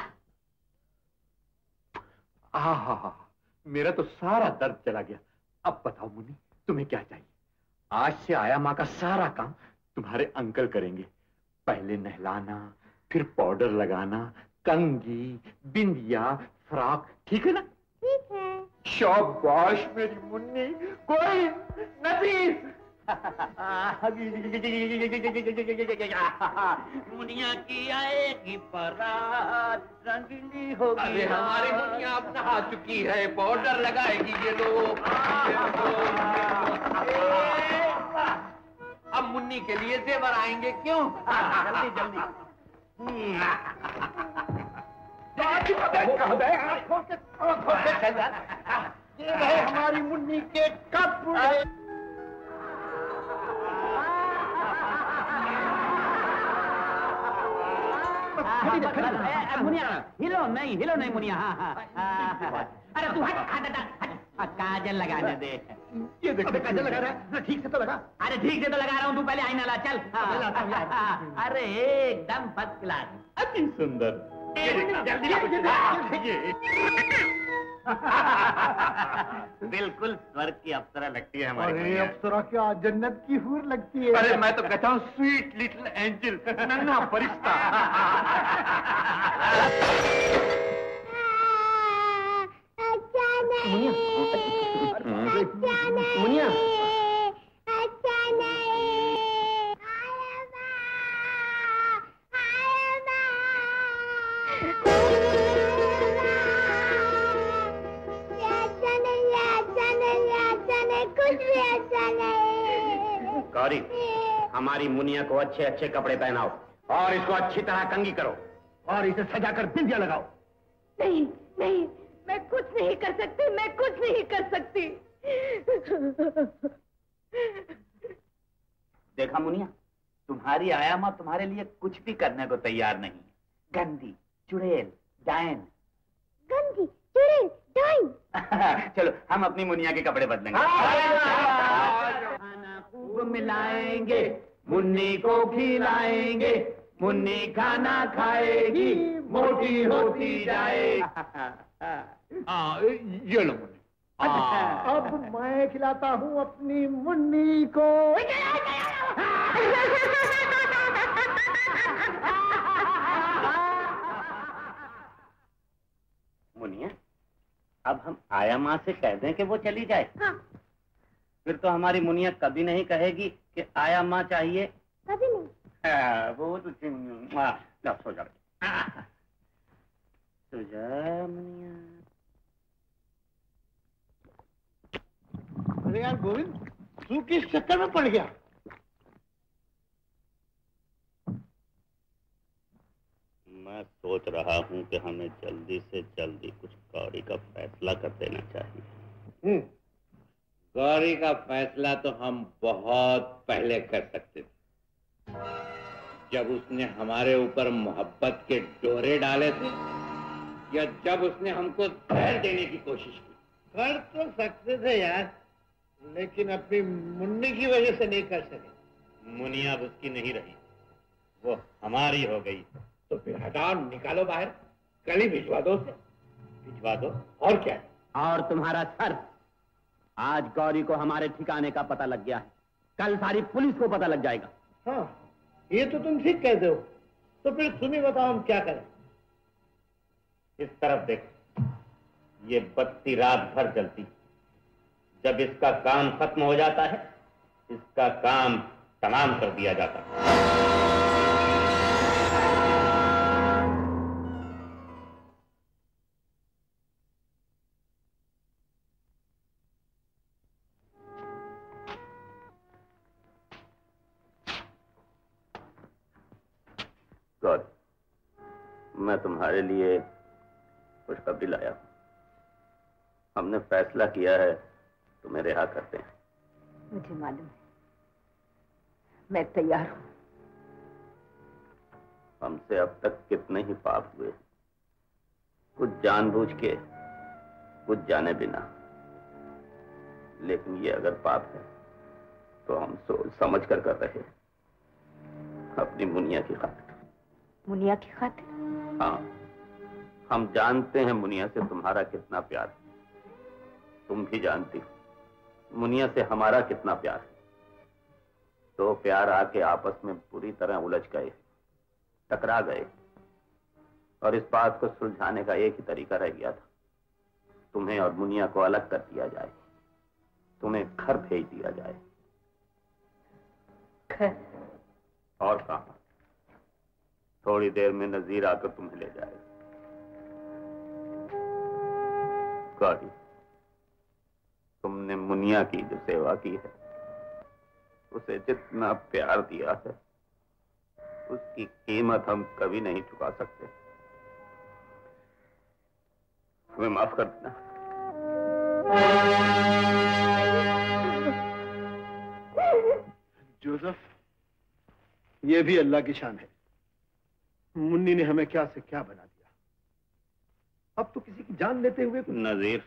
हा हा हा, मेरा तो सारा दर्द चला गया। अब बताओ मुन्नी, तुम्हें क्या चाहिए? आज से आया माँ का सारा काम तुम्हारे अंकल करेंगे। पहले नहलाना, फिर पाउडर लगाना, कंघी, बिंदिया, फ्रॉक, ठीक है ना? ठीक है। शाबाश मेरी मुन्नी। कोई नसीब। मुनिया की आएगी बारात, रंगीली होगी। अरे हमारी मुनिया अब नहा चुकी है, पाउडर लगाएगी। ये लो, अब मुन्नी के लिए जेवर आएंगे। क्यों? जल्दी जल्दी। ये रहे हमारी मुन्नी के कपड़े। मुनिया हिलो नहीं, हिलो नहीं मुनिया। हाँ हाँ, अरे तू हट हट हट, काजल लगाने दे। ये देखो काजल लगा रहा है, ठीक से तो लगा। अरे ठीक से तो लगा रहा हूँ, तू पहले आईना ला। चल। अरे एकदम फर्स्ट क्लास, अति सुंदर। बिल्कुल स्वर्ग की अप्सरा लगती है हमारी। अरे अप्सरा क्या, जन्नत की हूर लगती है। अरे मैं तो कहता हूँ स्वीट लिटिल एंजल, नन्हा फरिश्ता। अच्छा नहीं, अच्छा नहीं, मुनिया, अच्छा नहीं। आया माँ, आया माँ। अच्छा नहीं, अच्छा नहीं, अच्छा नहीं, कुछ भी अच्छा नहीं। गौरी, हमारी मुनिया को अच्छे अच्छे कपड़े पहनाओ और इसको अच्छी तरह कंघी करो और इसे सजाकर बिंदिया लगाओ। नहीं नहीं, मैं कुछ नहीं कर सकती, मैं कुछ नहीं कर सकती। देखा मुनिया, तुम्हारी आया माँ तुम्हारे लिए कुछ भी करने को तैयार नहीं। गंदी, चुड़ैल, डायन। गंदी, चुड़ैल, डायन। चलो हम अपनी मुनिया के कपड़े बदलेंगे। खाना खूब मिलाएंगे, मुन्नी को खिलाएंगे, मुन्नी खाना खाएगी, मोटी होती जाएगी। हाँ, ये लो मुन्नी। अब मैं खिलाता हूँ अपनी मुन्नी को। मुनिया, अब हम आया माँ से कह दें कि वो चली जाए। हाँ। फिर तो हमारी मुनिया कभी नहीं कहेगी कि आया माँ चाहिए। कभी नहीं। हाँ, वो तो हाँ, सो जा सो जा मुनिया। अरे यार गोविंद, तू किस चक्कर में पड़ गया? मैं सोच रहा हूँ कि हमें जल्दी से जल्दी कुछ गौरी का फैसला कर देना चाहिए। गौरी का फैसला तो हम बहुत पहले कर सकते थे, जब उसने हमारे ऊपर मोहब्बत के डोरे डाले थे, या जब उसने हमको धैर्य देने की कोशिश की। कर तो सकते थे यार, लेकिन अपनी मुन्नी की वजह से नहीं कर सके। मुनिया अब उसकी नहीं रही, वो हमारी हो गई। तो फिर हटाओ, निकालो बाहर, कल ही भिजवा दो उसे। भिजवा दो। और क्या? और तुम्हारा सर, आज गौरी को हमारे ठिकाने का पता लग गया है, कल सारी पुलिस को पता लग जाएगा। हाँ, ये तो तुम ठीक कहते हो। तो फिर तुम ही बताओ हम क्या करें। इस तरफ देखो, ये बत्ती रात भर जलती, जब इसका काम खत्म हो जाता है, इसका काम तमाम कर दिया जाता है। गौरी, मैं तुम्हारे लिए खुशखबरी लाया हूं। हमने फैसला किया है, तुम्हें रिहा करते हैं। मुझे मालूम है, मैं तैयार हूं। हमसे अब तक कितने ही पाप हुए, कुछ जानबूझ के, कुछ जाने बिना। लेकिन ये अगर पाप है तो हम सोच समझ कर कर रहे हैं, अपनी मुनिया की खातिर। मुनिया की खातिर? हाँ, हम जानते हैं मुनिया से तुम्हारा कितना प्यार है। तुम भी जानती हो मुनिया से हमारा कितना प्यार है। दो प्यार आके आपस में पूरी तरह उलझ गए, टकरा गए, और इस बात को सुलझाने का एक ही तरीका रह गया था, तुम्हें और मुनिया को अलग कर दिया जाए, तुम्हें घर भेज दिया जाए। घर? और कहां? थोड़ी देर में नजीर आकर तुम्हें ले जाएगा। गौरी, तुमने मुनिया की जो सेवा की है, उसे जितना प्यार दिया है, उसकी कीमत हम कभी नहीं चुका सकते। हमें माफ कर देना। जोसेफ, ये भी अल्लाह की शान है। मुन्नी ने हमें क्या से क्या बना दिया। अब तो किसी की जान लेते हुए कुछ... नजीर,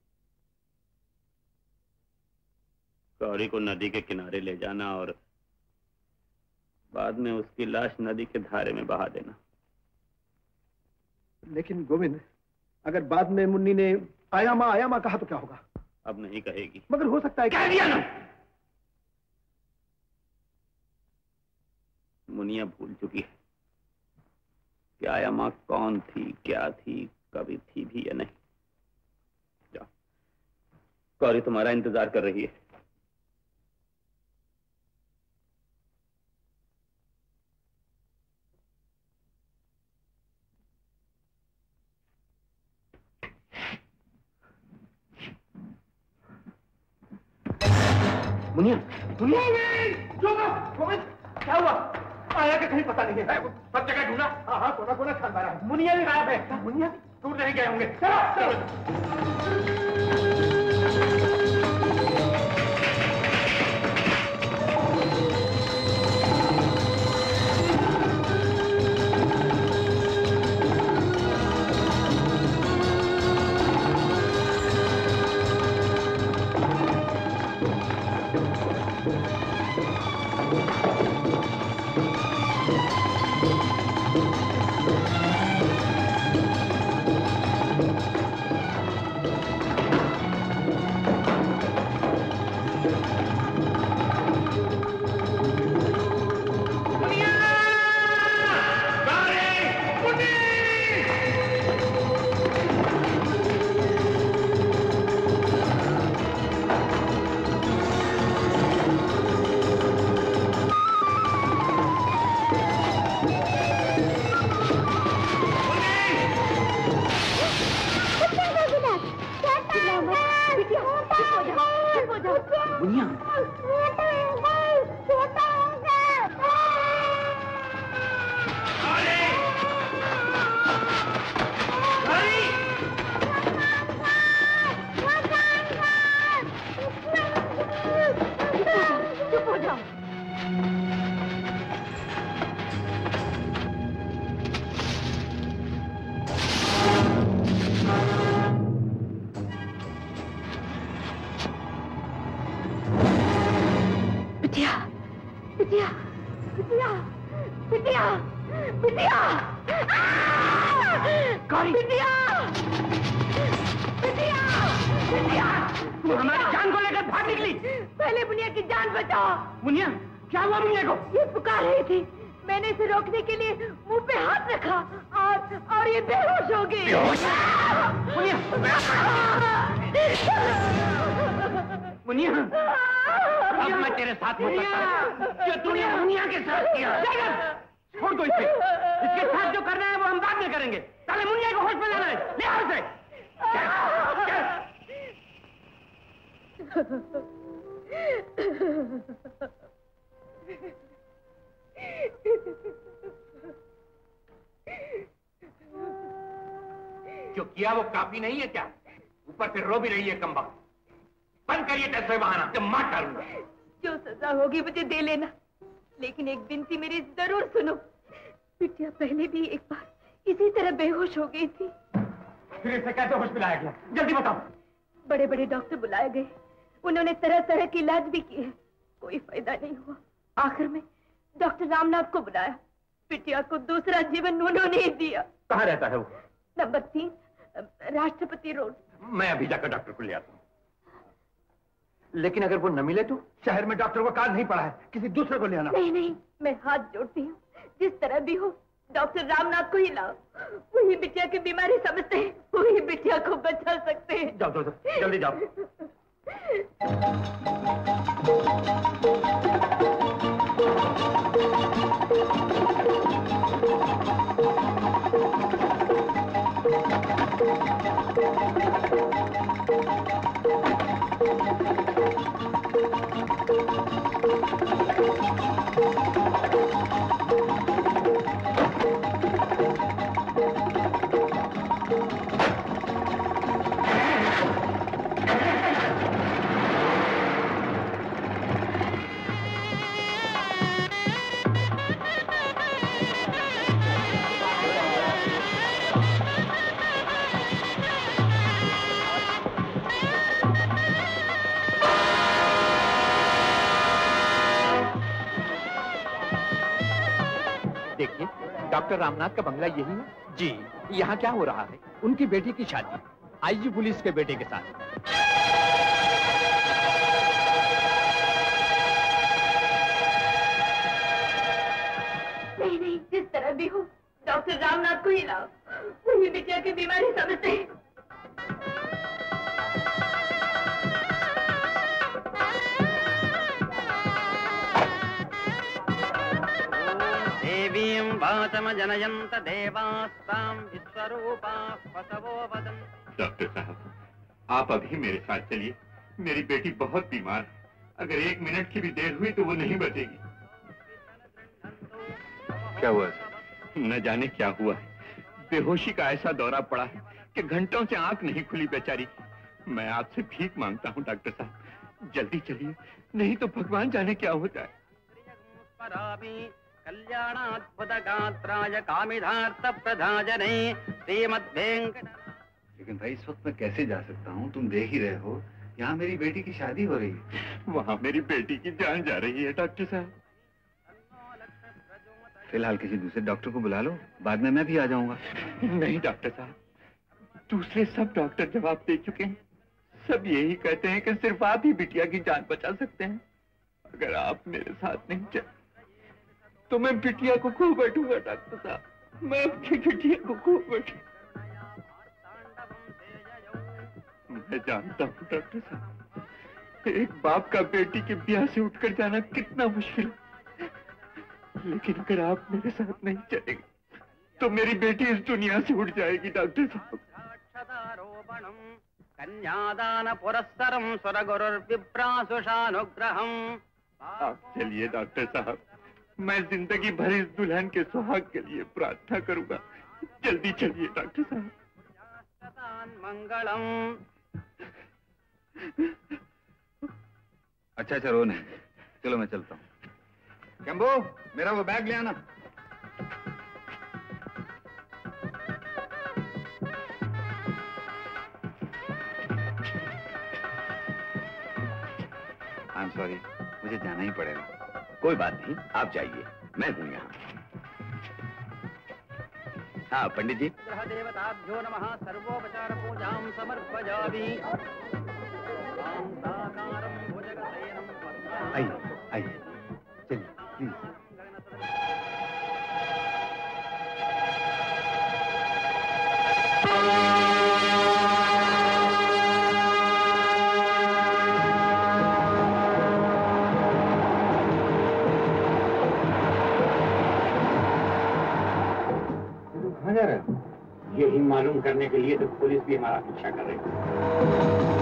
गौरी को नदी के किनारे ले जाना और बाद में उसकी लाश नदी के धारे में बहा देना। लेकिन गोविंद, अगर बाद में मुन्नी ने आया माँ आया माँ कहा तो क्या होगा? अब नहीं कहेगी। मगर हो सकता है। कह दिया ना। मुनिया भूल चुकी है कि आया माँ कौन थी, क्या थी, कभी थी भी या नहीं। जाओ, गौरी तुम्हारा इंतजार कर रही है। मुनिया, मुनिया, क्या हुआ? आया कि कहीं पता नहीं है। सब जगह ढूंढा। हाँ हाँ, कोना कोना छान मारा है। मुनिया भी गायब है। मुनिया दूर नहीं गए होंगे। चलो चलो। जो किया वो काफी नहीं है क्या? ऊपर से रो भी रही है कम वक्त। बंद करिए दस बहाना, जब मार डालूंगा। जो सजा होगी मुझे दे लेना, लेकिन एक विनती मेरी जरूर सुनो। बिटिया पहले भी एक बार इसी तरह बेहोश हो गई थी। फिर इसे कैसे होश मिलाया गया? जल्दी बताओ। बड़े बड़े डॉक्टर बुलाए गए, उन्होंने तरह तरह के इलाज भी किए, कोई फायदा नहीं हुआ। आखिर में डॉक्टर रामनाथ को बुलाया, बिटिया को दूसरा जीवन उन्होंने ही दिया। कहाँ रहता है वो? नंबर तीन राष्ट्रपति रोड। मैं अभी जाकर डॉक्टर को ले आता हूँ। लेकिन अगर वो न मिले तो? शहर में डॉक्टर को कार्ड नहीं पड़ा है, किसी दूसरे को ले आना। नहीं नहीं, मैं हाथ जोड़ती हूँ, जिस तरह भी हो डॉक्टर रामनाथ को ही लाओ। वही बिटिया की बीमारी समझते हैं, वही बिटिया को बचा सकते हैं। जाओ जाओ, जाओ जल्दी जाओ। देखिए, डॉक्टर रामनाथ का बंगला यही है जी। यहाँ क्या हो रहा है? उनकी बेटी की शादी आईजी पुलिस के बेटे के साथ। नहीं नहीं, जिस तरह भी हो डॉक्टर रामनाथ को ही लाओ, वही बिटिया की बीमारी समझते हैं। देवीं वाचम जनयंत देवास्तां विश्वरूपा पसवो वदन्। डॉक्टर साहब, आप अभी मेरे साथ चलिए। मेरी बेटी बहुत बीमार है, अगर एक मिनट की भी देर हुई तो वो नहीं बचेगी। क्या हुआ? न जाने क्या हुआ है, बेहोशी का ऐसा दौरा पड़ा है कि घंटों से आंख नहीं खुली बेचारी की। मैं आपसे भीख मांगता हूँ डॉक्टर साहब, जल्दी चलिए, नहीं तो भगवान जाने क्या होता है। कल्याणात्मदात्राय कामिधार्थ प्रधाजने श्रीमद् वेंकट। लेकिन भाई इस वक्त मैं कैसे जा सकता हूँ? तुम देख ही रहे हो, यहाँ मेरी बेटी की शादी हो रही है। वहाँ मेरी बेटी की जान जा रही है डॉक्टर साहब। फिलहाल किसी दूसरे डॉक्टर को बुला लो, बाद में मैं भी आ जाऊंगा। नहीं डॉक्टर साहब, दूसरे सब डॉक्टर जवाब दे चुके हैं। सब यही कहते हैं कि सिर्फ आप ही बिटिया की जान बचा सकते हैं। अगर आप मेरे साथ नहीं चले तो मैं बिटिया को खो बैठूंगा डॉक्टर साहब, मैं अपनी बिटिया को खो बैठूंगा। मैं जानता हूँ डॉक्टर साहब, एक बाप का बेटी के ब्याह से उठकर जाना कितना मुश्किल है, लेकिन अगर आप मेरे साथ नहीं चलेंगे तो मेरी बेटी इस दुनिया से उठ जाएगी डॉक्टर साहब। कन्यादान पुरस्सरम स्वरगुरुर्विप्रासुषानुग्रहम। आप चलिए डॉक्टर साहब, मैं जिंदगी भर इस दुल्हन के सुहाग के लिए प्रार्थना करूंगा। जल्दी चलिए डॉक्टर साहब। मंगलम। अच्छा अच्छा रो नहीं, चलो मैं चलता हूँ। शंभू, मेरा वो बैग ले आना। आई एम सॉरी, मुझे जाना ही पड़ेगा। कोई बात नहीं, आप जाइए, मैं हूं यहाँ। हाँ पंडित जी। ग्रह देवताभ्यो नमः। सर्वोपचार पूजां समर्पयामि। आइए आइए, चलिए प्लीज। कहाँ जा रहे हो? यही मालूम करने के लिए तो पुलिस भी हमारा पीछा कर रही है।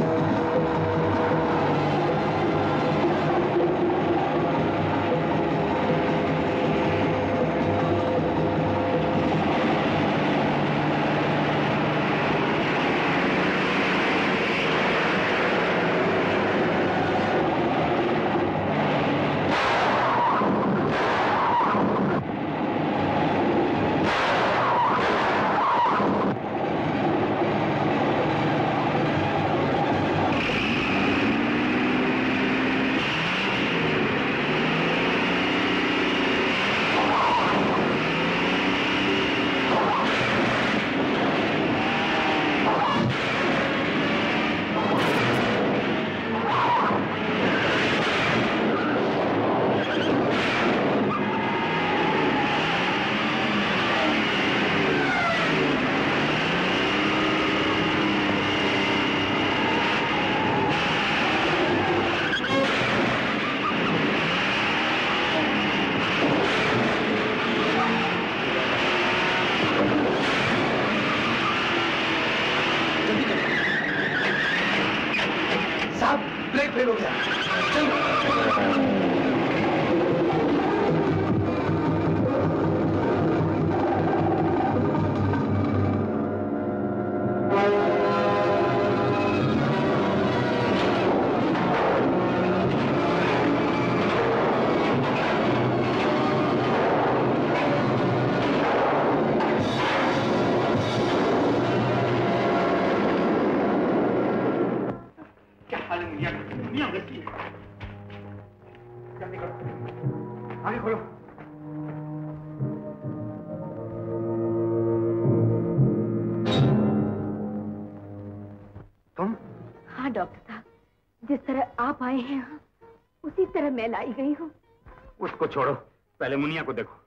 मैं लाई गई हूँ। उसको छोड़ो, पहले मुनिया को देखो।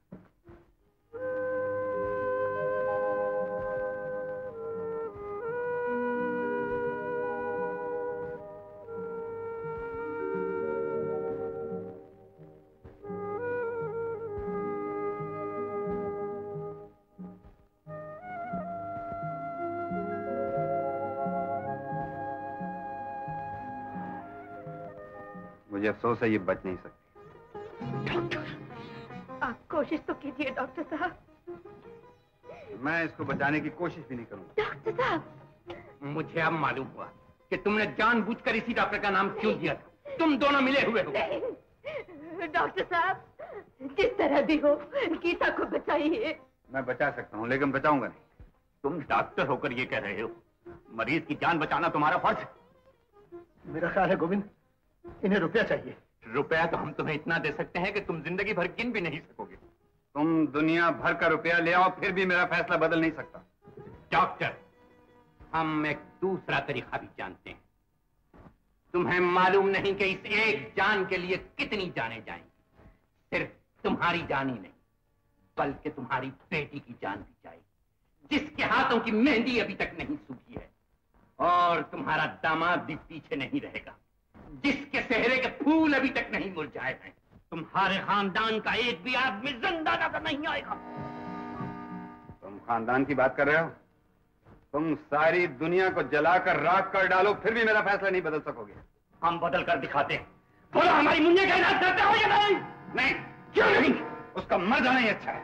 मुझे अफसोस है ये बच नहीं सकती। डॉक्टर, आप कोशिश तो कीजिए डॉक्टर साहब। मैं इसको बचाने की कोशिश भी नहीं करूंगा। डॉक्टर साहब, मुझे अब मालूम हुआ कि तुमने जानबूझकर इसी डॉक्टर का नाम क्यों दिया था। तुम दोनों मिले हुए हो। नहीं, डॉक्टर साहब, जिस तरह भी हो गीता को बचाइए। मैं बचा सकता हूँ लेकिन बचाऊंगा नहीं। तुम डॉक्टर होकर ये कह रहे हो? मरीज की जान बचाना तुम्हारा फर्ज है। मेरा ख्याल है गोविंद, इन्हें रुपया चाहिए। रुपया तो हम तुम्हें इतना दे सकते हैं कि तुम जिंदगी भर गिन भी नहीं सकोगे। तुम दुनिया भर का रुपया ले आओ, फिर भी मेरा फैसला बदल नहीं सकता। डॉक्टर, हम एक दूसरा तरीका भी जानते हैं। तुम्हें मालूम नहीं कि इस एक जान के लिए कितनी जानें जाएंगी। सिर्फ तुम्हारी जान ही नहीं, बल्कि तुम्हारी बेटी की जान भी जाएगी, जिसके हाथों की मेहंदी अभी तक नहीं सूखी है। और तुम्हारा दामाद भी पीछे नहीं रहेगा, जिसके चेहरे के फूल अभी तक नहीं मुरझाए हैं। तुम्हारे खानदान का एक भी आदमी जिंदा नजर नहीं आएगा। तुम खानदान की बात कर रहे हो? तुम सारी दुनिया को जलाकर राख कर डालो, फिर भी मेरा फैसला नहीं बदल सकोगे। हम बदल कर दिखाते हैं। बोलो, हमारी मुन्ने का इलाज करते हो या नहीं? नहीं। क्यों नहीं? उसका मर जाना ही अच्छा है।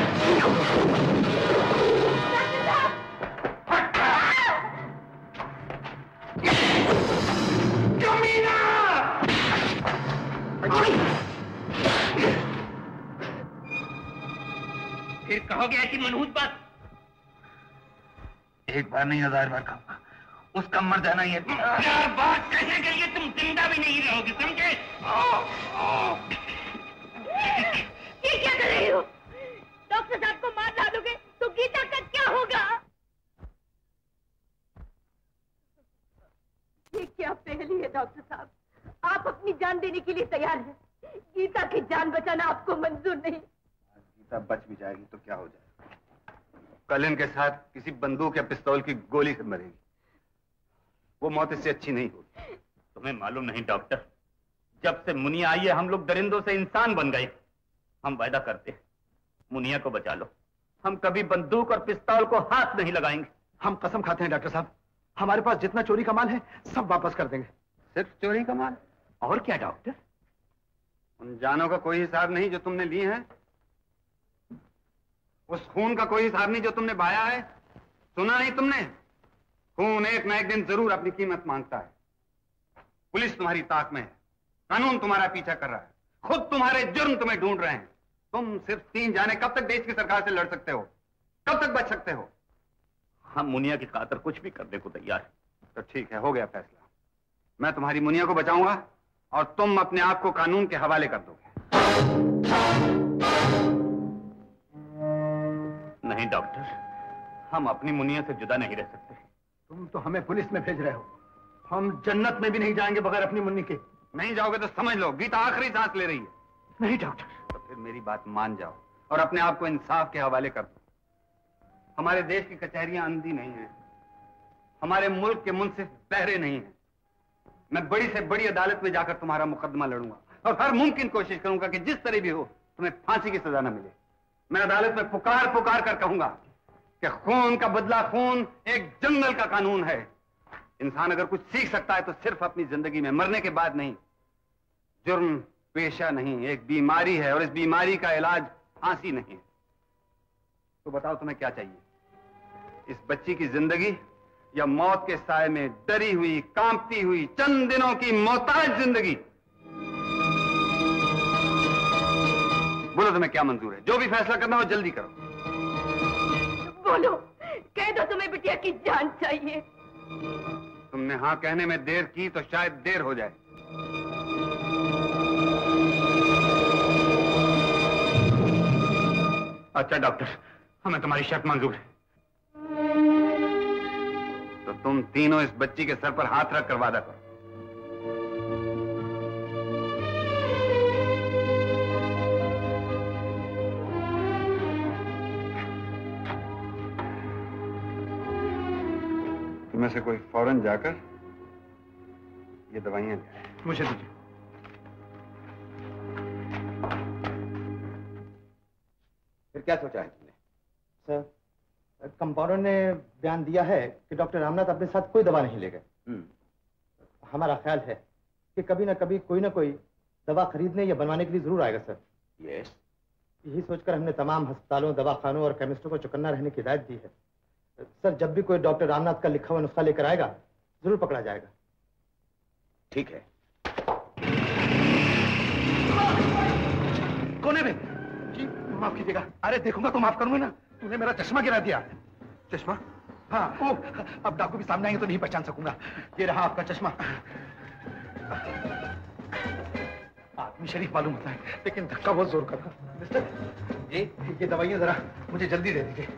फिर कहोगे ऐसी मनहूस बात? एक बार नहीं, हजार बार कहूंगा, उसका मर जाना ही है। हजार बार कहने के लिए तुम जिंदा भी नहीं रहोगे, समझे? ये क्या कर रहे हो? डॉक्टर साहब को मार डालोगे तो गीता का क्या होगा? ये क्या पहेली है डॉक्टर साहब? आप अपनी जान देने के लिए तैयार हैं, गीता की जान बचाना आपको मंजूर नहीं। गीता बच भी जाएगी तो क्या हो जाएगा? कल इनके साथ किसी बंदूक या पिस्तौल की गोली से मरेगी। वो मौत इससे अच्छी नहीं होगी। तुम्हें मालूम नहीं डॉक्टर, जब से मुनिया आई है हम लोग दरिंदों से इंसान बन गए। हम वायदा करते हैं, मुनिया को बचा लो, हम कभी बंदूक और पिस्तौल को हाथ नहीं लगाएंगे। हम कसम खाते हैं डॉक्टर साहब, हमारे पास जितना चोरी का माल है सब वापस कर देंगे। सिर्फ चोरी का माल? और क्या डॉक्टर? उन जानों का कोई हिसाब नहीं जो तुमने ली है? उस खून का कोई हिसाब नहीं जो तुमने बहाया है? सुना नहीं तुमने? खून एक ना एक दिन जरूर अपनी कीमत मांगता है। पुलिस तुम्हारी ताक में है, कानून तुम्हारा पीछा कर रहा है, खुद तुम्हारे जुर्म तुम्हें ढूंढ रहे हैं। तुम सिर्फ तीन जाने कब तक देश की सरकार से लड़ सकते हो? कब तक बच सकते हो? हम मुनिया की खातिर कुछ भी करने को तैयार है। तो ठीक है, हो गया फैसला। मैं तुम्हारी मुनिया को बचाऊंगा और तुम अपने आप को कानून के हवाले कर दोगे। नहीं डॉक्टर, हम अपनी मुनिया से जुदा नहीं रह सकते। तुम तो हमें पुलिस में भेज रहे हो, हम जन्नत में भी नहीं जाएंगे बगैर अपनी मुन्नी के। नहीं जाओगे तो समझ लो गीता आखिरी सांस ले रही है। नहीं डॉक्टर। तो फिर मेरी बात मान जाओ और अपने आप को इंसाफ के हवाले कर दो। हमारे देश की कचहरियां अंधी नहीं है, हमारे मुल्क के मुंसिफ बहरे नहीं है। मैं बड़ी से बड़ी अदालत में जाकर तुम्हारा मुकदमा लड़ूंगा और हर मुमकिन कोशिश करूंगा कि जिस तरह भी हो तुम्हें फांसी की सजा न मिले। मैं अदालत में पुकार पुकार कर कहूंगा कि खून का बदला खून एक जंगल का कानून है। इंसान अगर कुछ सीख सकता है तो सिर्फ अपनी जिंदगी में, मरने के बाद नहीं। जुर्म पेशा नहीं, एक बीमारी है और इस बीमारी का इलाज फांसी नहीं है। तो बताओ तुम्हें क्या चाहिए? इस बच्ची की जिंदगी या मौत के साए में डरी हुई, कांपती हुई, चंद दिनों की मोहताज जिंदगी? बोलो तुम्हें क्या मंजूर है? जो भी फैसला करना हो जल्दी करो। बोलो, कह दो तुम्हें बिटिया की जान चाहिए। तुमने हाँ कहने में देर की तो शायद देर हो जाए। अच्छा डॉक्टर, हमें तुम्हारी शर्त मंजूर है। तो तुम तीनों इस बच्ची के सर पर हाथ रख कर वादा करो। तुम्हें से कोई फौरन जाकर ये दवाइयां ले आए। मुझे दीजिए। फिर क्या सोचा है तुमने? सर, कंपाउंडर ने बयान दिया है कि डॉक्टर रामनाथ अपने साथ कोई दवा नहीं ले गए। हमारा ख्याल है कि कभी ना कभी कोई ना कोई दवा खरीदने या बनवाने के लिए जरूर आएगा सर। यस, यही सोचकर हमने तमाम अस्पतालों, दवाखानों और केमिस्टों को चौकन्ना रहने की हिदायत दी है। सर, जब भी कोई डॉक्टर रामनाथ का लिखा हुआ नुस्खा लेकर आएगा, जरूर पकड़ा जाएगा। ठीक है। कोने में जी, माफ कीजिएगा। अरे देखूंगा तो माफ करूंगा ना। तूने मेरा चश्मा गिरा दिया। चश्मा? हाँ। ओ, अब डाकू भी सामने आएंगे तो नहीं पहचान सकूंगा। ये रहा आपका चश्मा। आदमी शरीफ मालूम होता है, लेकिन धक्का बहुत जोर का था। मिस्टर जी, ये दवाइयां जरा मुझे जल्दी दे दीजिए।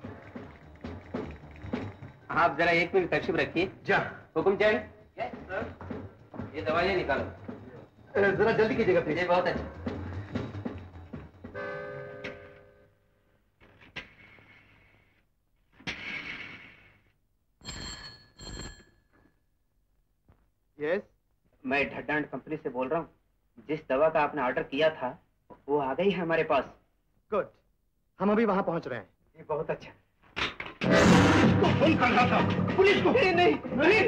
आप जरा एक मिनट तशरीफ रखिए। जा। हुकुम चाहिए? ये दवाइयाँ निकालो। जरा जल्दी कीजिएगा प्लीज। ये बहुत अच्छा। यस, मैं ढड्डा एंड कंपनी से बोल रहा हूँ। जिस दवा का आपने ऑर्डर किया था वो आ गई है हमारे पास। गुड, हम अभी वहां पहुंच रहे हैं। ये बहुत अच्छा। तो फोन कर रहा था पुलिस को। नहीं नहीं, नहीं,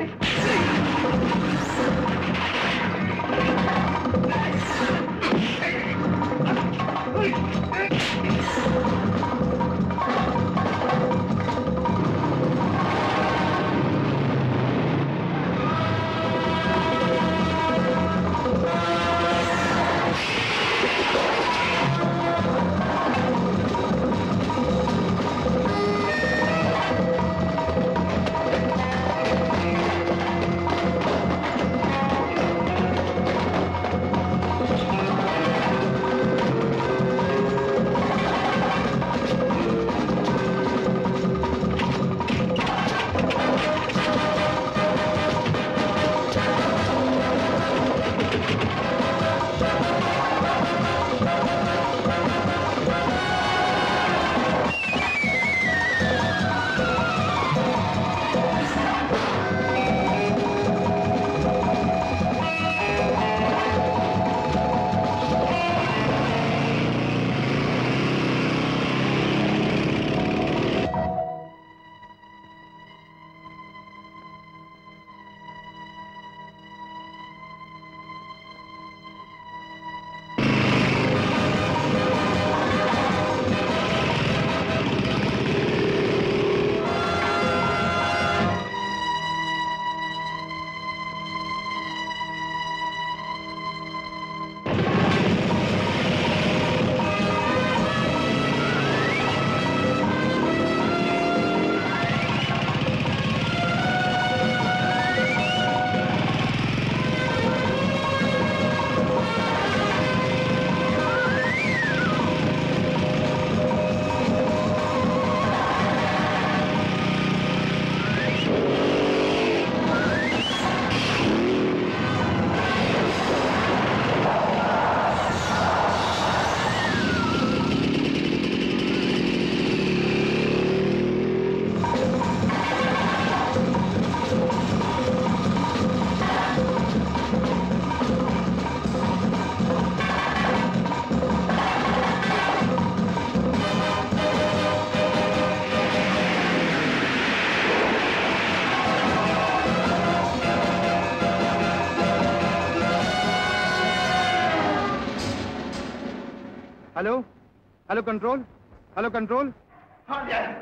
hello hello control, hello control. हाँ यार,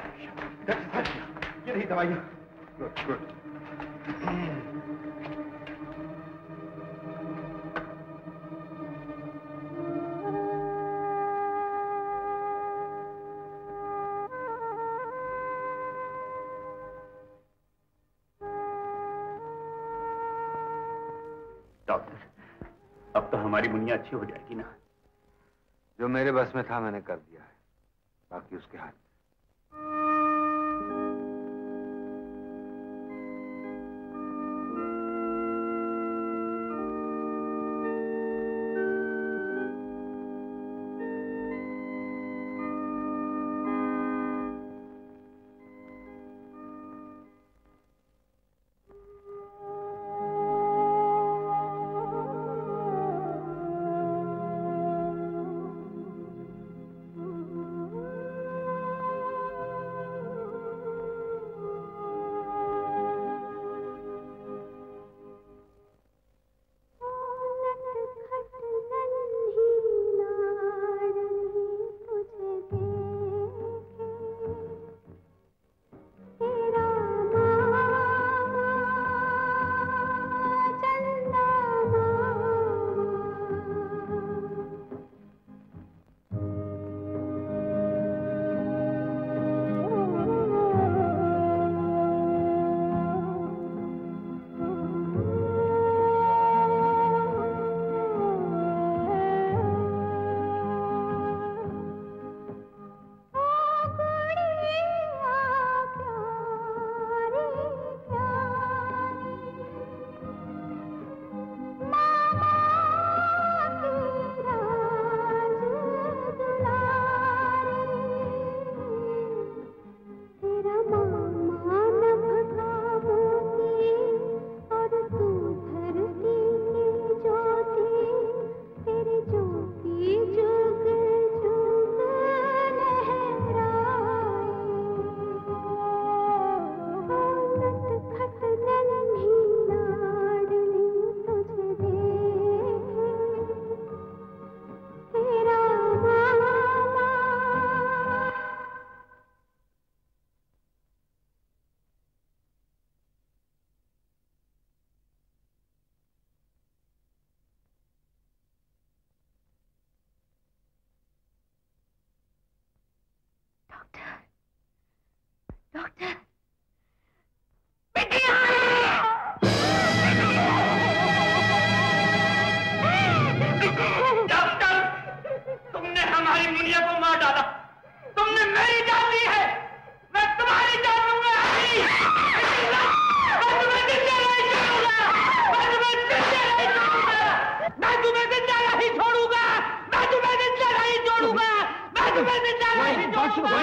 ये रही दवाइयाँ। Good good. डॉक्टर, अब तो हमारी मुनिया अच्छी हो जाएगी ना? जो मेरे बस में था मैंने कर दिया है, बाकी उसके हाथ। हमारी मुनिया को मार डाला। तुमने मेरी जान ली है, मैं तुम्हारी जान लूंगा। मैं तुम्हें जिंदा नहीं छोड़ूंगा, मैं तुम्हें जिंदा नहीं छोड़ूंगा, मैं तुम्हें जिंदा नहीं छोड़ूंगा, मैं तुम्हें जिंदा नहीं छोड़ूंगा, मैं तुम्हें जिंदा नहीं छोड़ूंगा।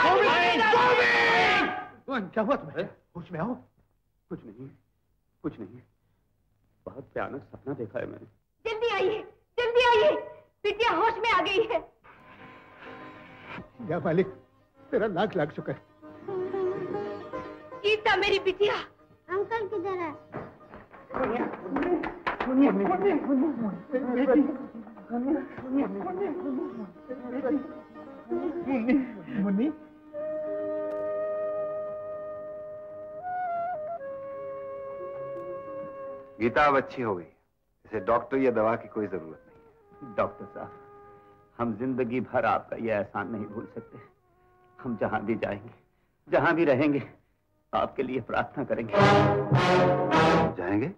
क्या हुआ तुम्हें? होश में आओ। कुछ नहीं, कुछ नहीं। बहुत भयानक सपना देखा है मैंने। जल्दी आइए, जल्दी आइए, बिटिया होश में आ गई है। या मालिक, तेरा लाख लाख शुक्र। गीता मेरी बिटिया। अंकल किधर है? मुन्नी, गीता अब अच्छी हो गई। इसे डॉक्टर या दवा की कोई जरूरत नहीं। डॉक्टर साहब, हम जिंदगी भर आपका यह एहसान नहीं भूल सकते। हम जहां भी जाएंगे, जहां भी रहेंगे, आपके लिए प्रार्थना करेंगे। जाएंगे?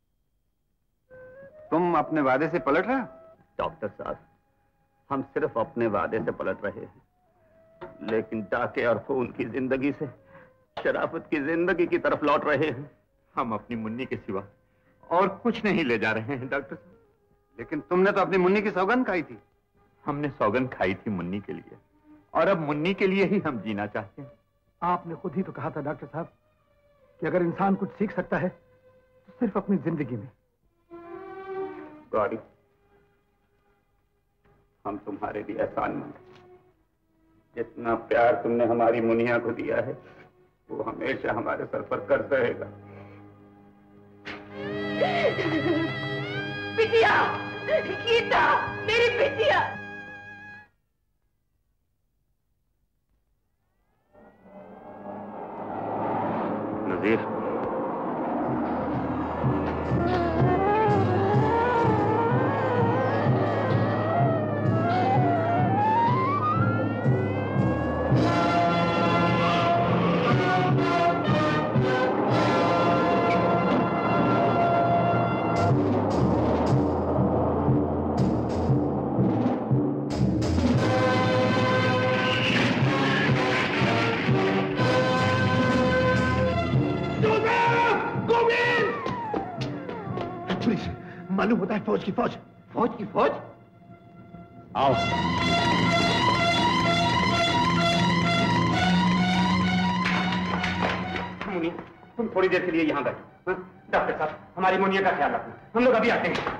तुम अपने वादे से पलट रहे हो? डॉक्टर साहब, हम सिर्फ अपने वादे से पलट रहे हैं, लेकिन डाके और खून की जिंदगी से शराफत की जिंदगी की तरफ लौट रहे हैं। हम अपनी मुन्नी के सिवा और कुछ नहीं ले जा रहे हैं डॉक्टर साहब। लेकिन तुमने तो अपनी मुन्नी की सौगंध खाई थी। हमने सौगंध खाई थी मुन्नी के लिए, और अब मुन्नी के लिए ही हम जीना चाहते हैं। आपने खुद ही तो कहा था डॉक्टर साहब कि अगर इंसान कुछ सीख सकता है तो सिर्फ अपनी जिंदगी में। गौरी, हम तुम्हारे लिए एहसानमंद हैं। जितना प्यार तुमने हमारी मुनिया को दिया है, वो हमेशा हमारे सर पर कर्ज रहेगा। बिटिया, गीता, मेरी बिटिया। नजीर, मालूम होता है फौज की फौज। फौज की फौज? आओ। मुनिया, तुम थोड़ी देर के लिए यहाँ बैठो। डॉक्टर साहब, हमारी मुनिया का ख्याल रखना, हम लोग अभी आते हैं।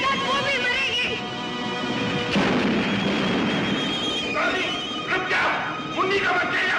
साथ वो भी मरेगी। रुक जा, मुन्नी का बच्चा।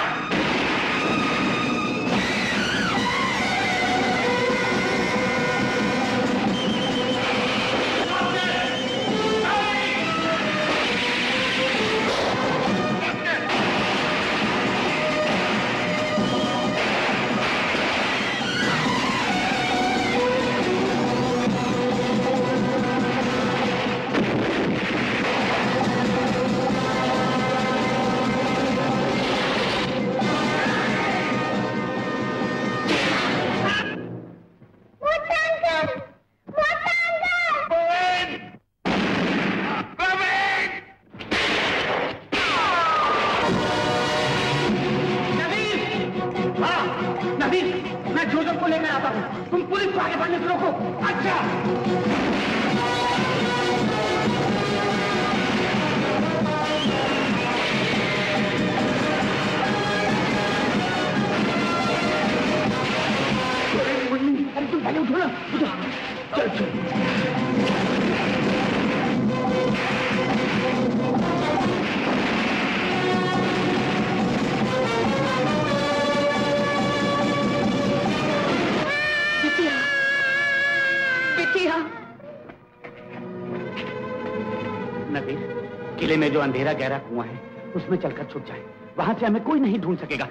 किले में जो अंधेरा गहरा कुआं है उसमें चलकर छुप जाए, वहां से हमें कोई नहीं ढूंढ सकेगा।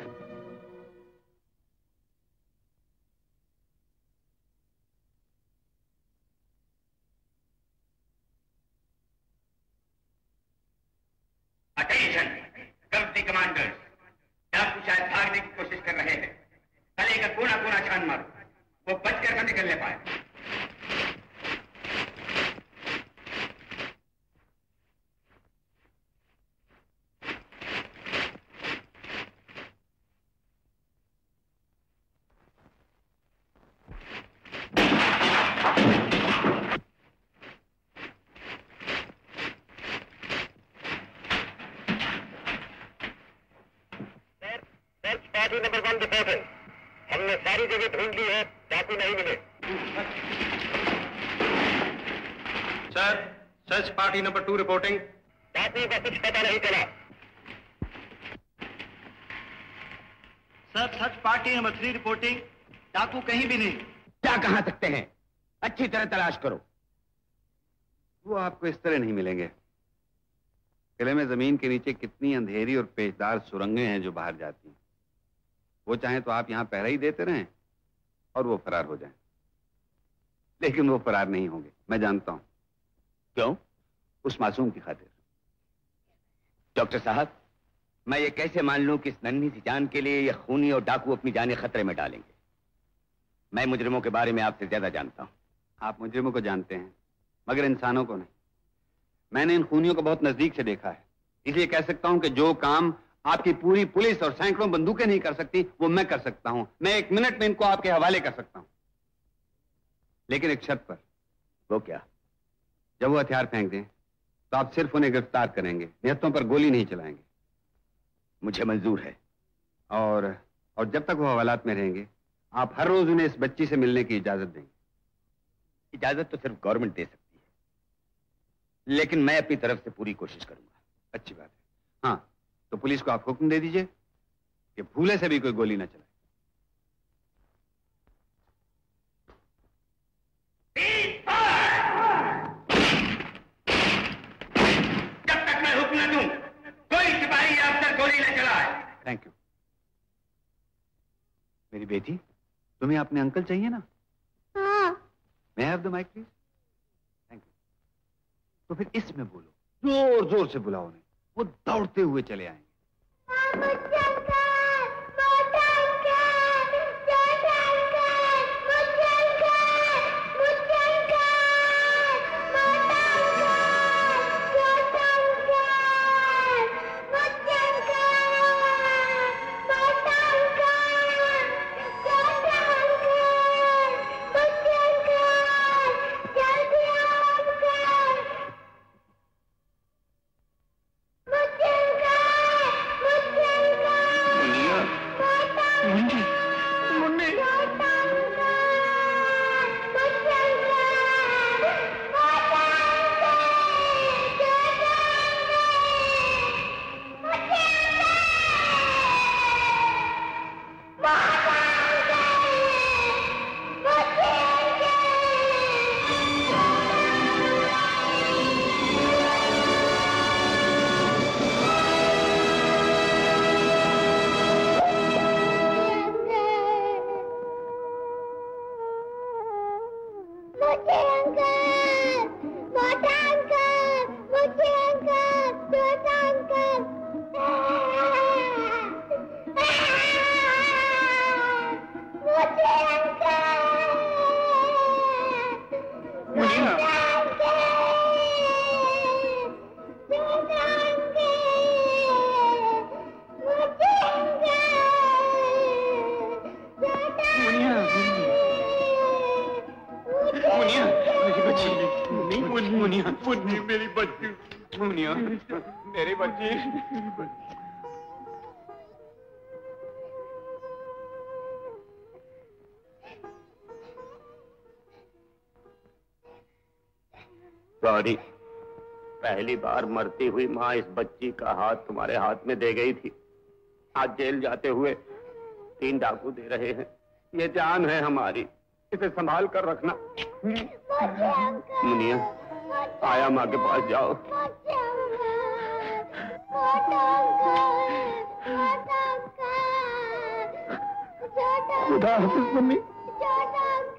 अटेंशन कंपनी कमांडर्स, डाकू शायद भागने की कोशिश कर रहे हैं। तले का कोना कोना छान मारो, वो बचकर न निकलने पाए। नंबर वन रिपोर्टिंग, हमने सारी जगह ढूंढ ली है, डाकू नहीं मिले। Sir, search party number two reporting. डाकू का कुछ पता नहीं चला। Sir, search party number three reporting. डाकू कहीं भी नहीं। क्या कहां सकते हैं? अच्छी तरह तलाश करो। वो आपको इस तरह नहीं मिलेंगे। किले में जमीन के नीचे कितनी अंधेरी और पेचदार सुरंगें हैं जो बाहर जाती हैं। वो चाहे तो आप यहां पहरा ही देते रहें और वो फरार हो जाएं, लेकिन वो फरार नहीं होंगे, मैं जानता हूं। क्यों? उस मासूम की खातिर। डॉक्टर साहब, मैं ये कैसे मान लूं कि इस नन्ही सी जान के लिए ये खूनी और डाकू अपनी जानें खतरे में डालेंगे? मैं मुजरिमों के बारे में आपसे ज्यादा जानता हूं। आप मुजरिमों को जानते हैं, मगर इंसानों को नहीं। मैंने इन खूनियों को बहुत नजदीक से देखा है, इसलिए कह सकता हूं कि जो काम आपकी पूरी पुलिस और सैकड़ों बंदूकें नहीं कर सकती, वो मैं कर सकता हूं। मैं एक मिनट में इनको आपके हवाले कर सकता हूं, लेकिन एक शर्त पर। वो क्या? जब वो हथियार फेंक दें तो आप सिर्फ उन्हें गिरफ्तार करेंगे, निहत्तों पर गोली नहीं चलाएंगे। मुझे मंजूर है। और और जब तक वो हवालात में रहेंगे, आप हर रोज उन्हें इस बच्ची से मिलने की इजाजत देंगे। इजाजत तो सिर्फ गवर्नमेंट दे सकती है, लेकिन मैं अपनी तरफ से पूरी कोशिश करूंगा। अच्छी बात है। हाँ, तो पुलिस को आप हुक्म दे दीजिए कि भूले से भी कोई गोली न चलाए। जब तक मैं हुक्म न दूं, कोई सिपाही आप तक गोली न चलाए। Thank you. मेरी बेटी, तुम्हें अपने अंकल चाहिए ना? हाँ। May have the mic please. Thank you. तो फिर इसमें बोलो, जोर जोर से बुलाओ उन्हें, वो दौड़ते हुए चले आएंगे। मुझे अंकल, मोटा अंकल, मुझे अंकल, छोटा अंकल, मुझे अंकल, मुनिया, मुनिया, मेरी बच्ची, मुनिया, मुन्नी मेरी बच्ची, मुनिया, मेरी बच्ची। गौरी, पहली बार मरती हुई माँ इस बच्ची का हाथ तुम्हारे हाथ में दे गई थी। आज जेल जाते हुए तीन डाकू दे रहे हैं। ये जान है हमारी, इसे संभाल कर रखना। मुनिया, आया माँ के पास जाओ। खुदा हाफिज मम्मी।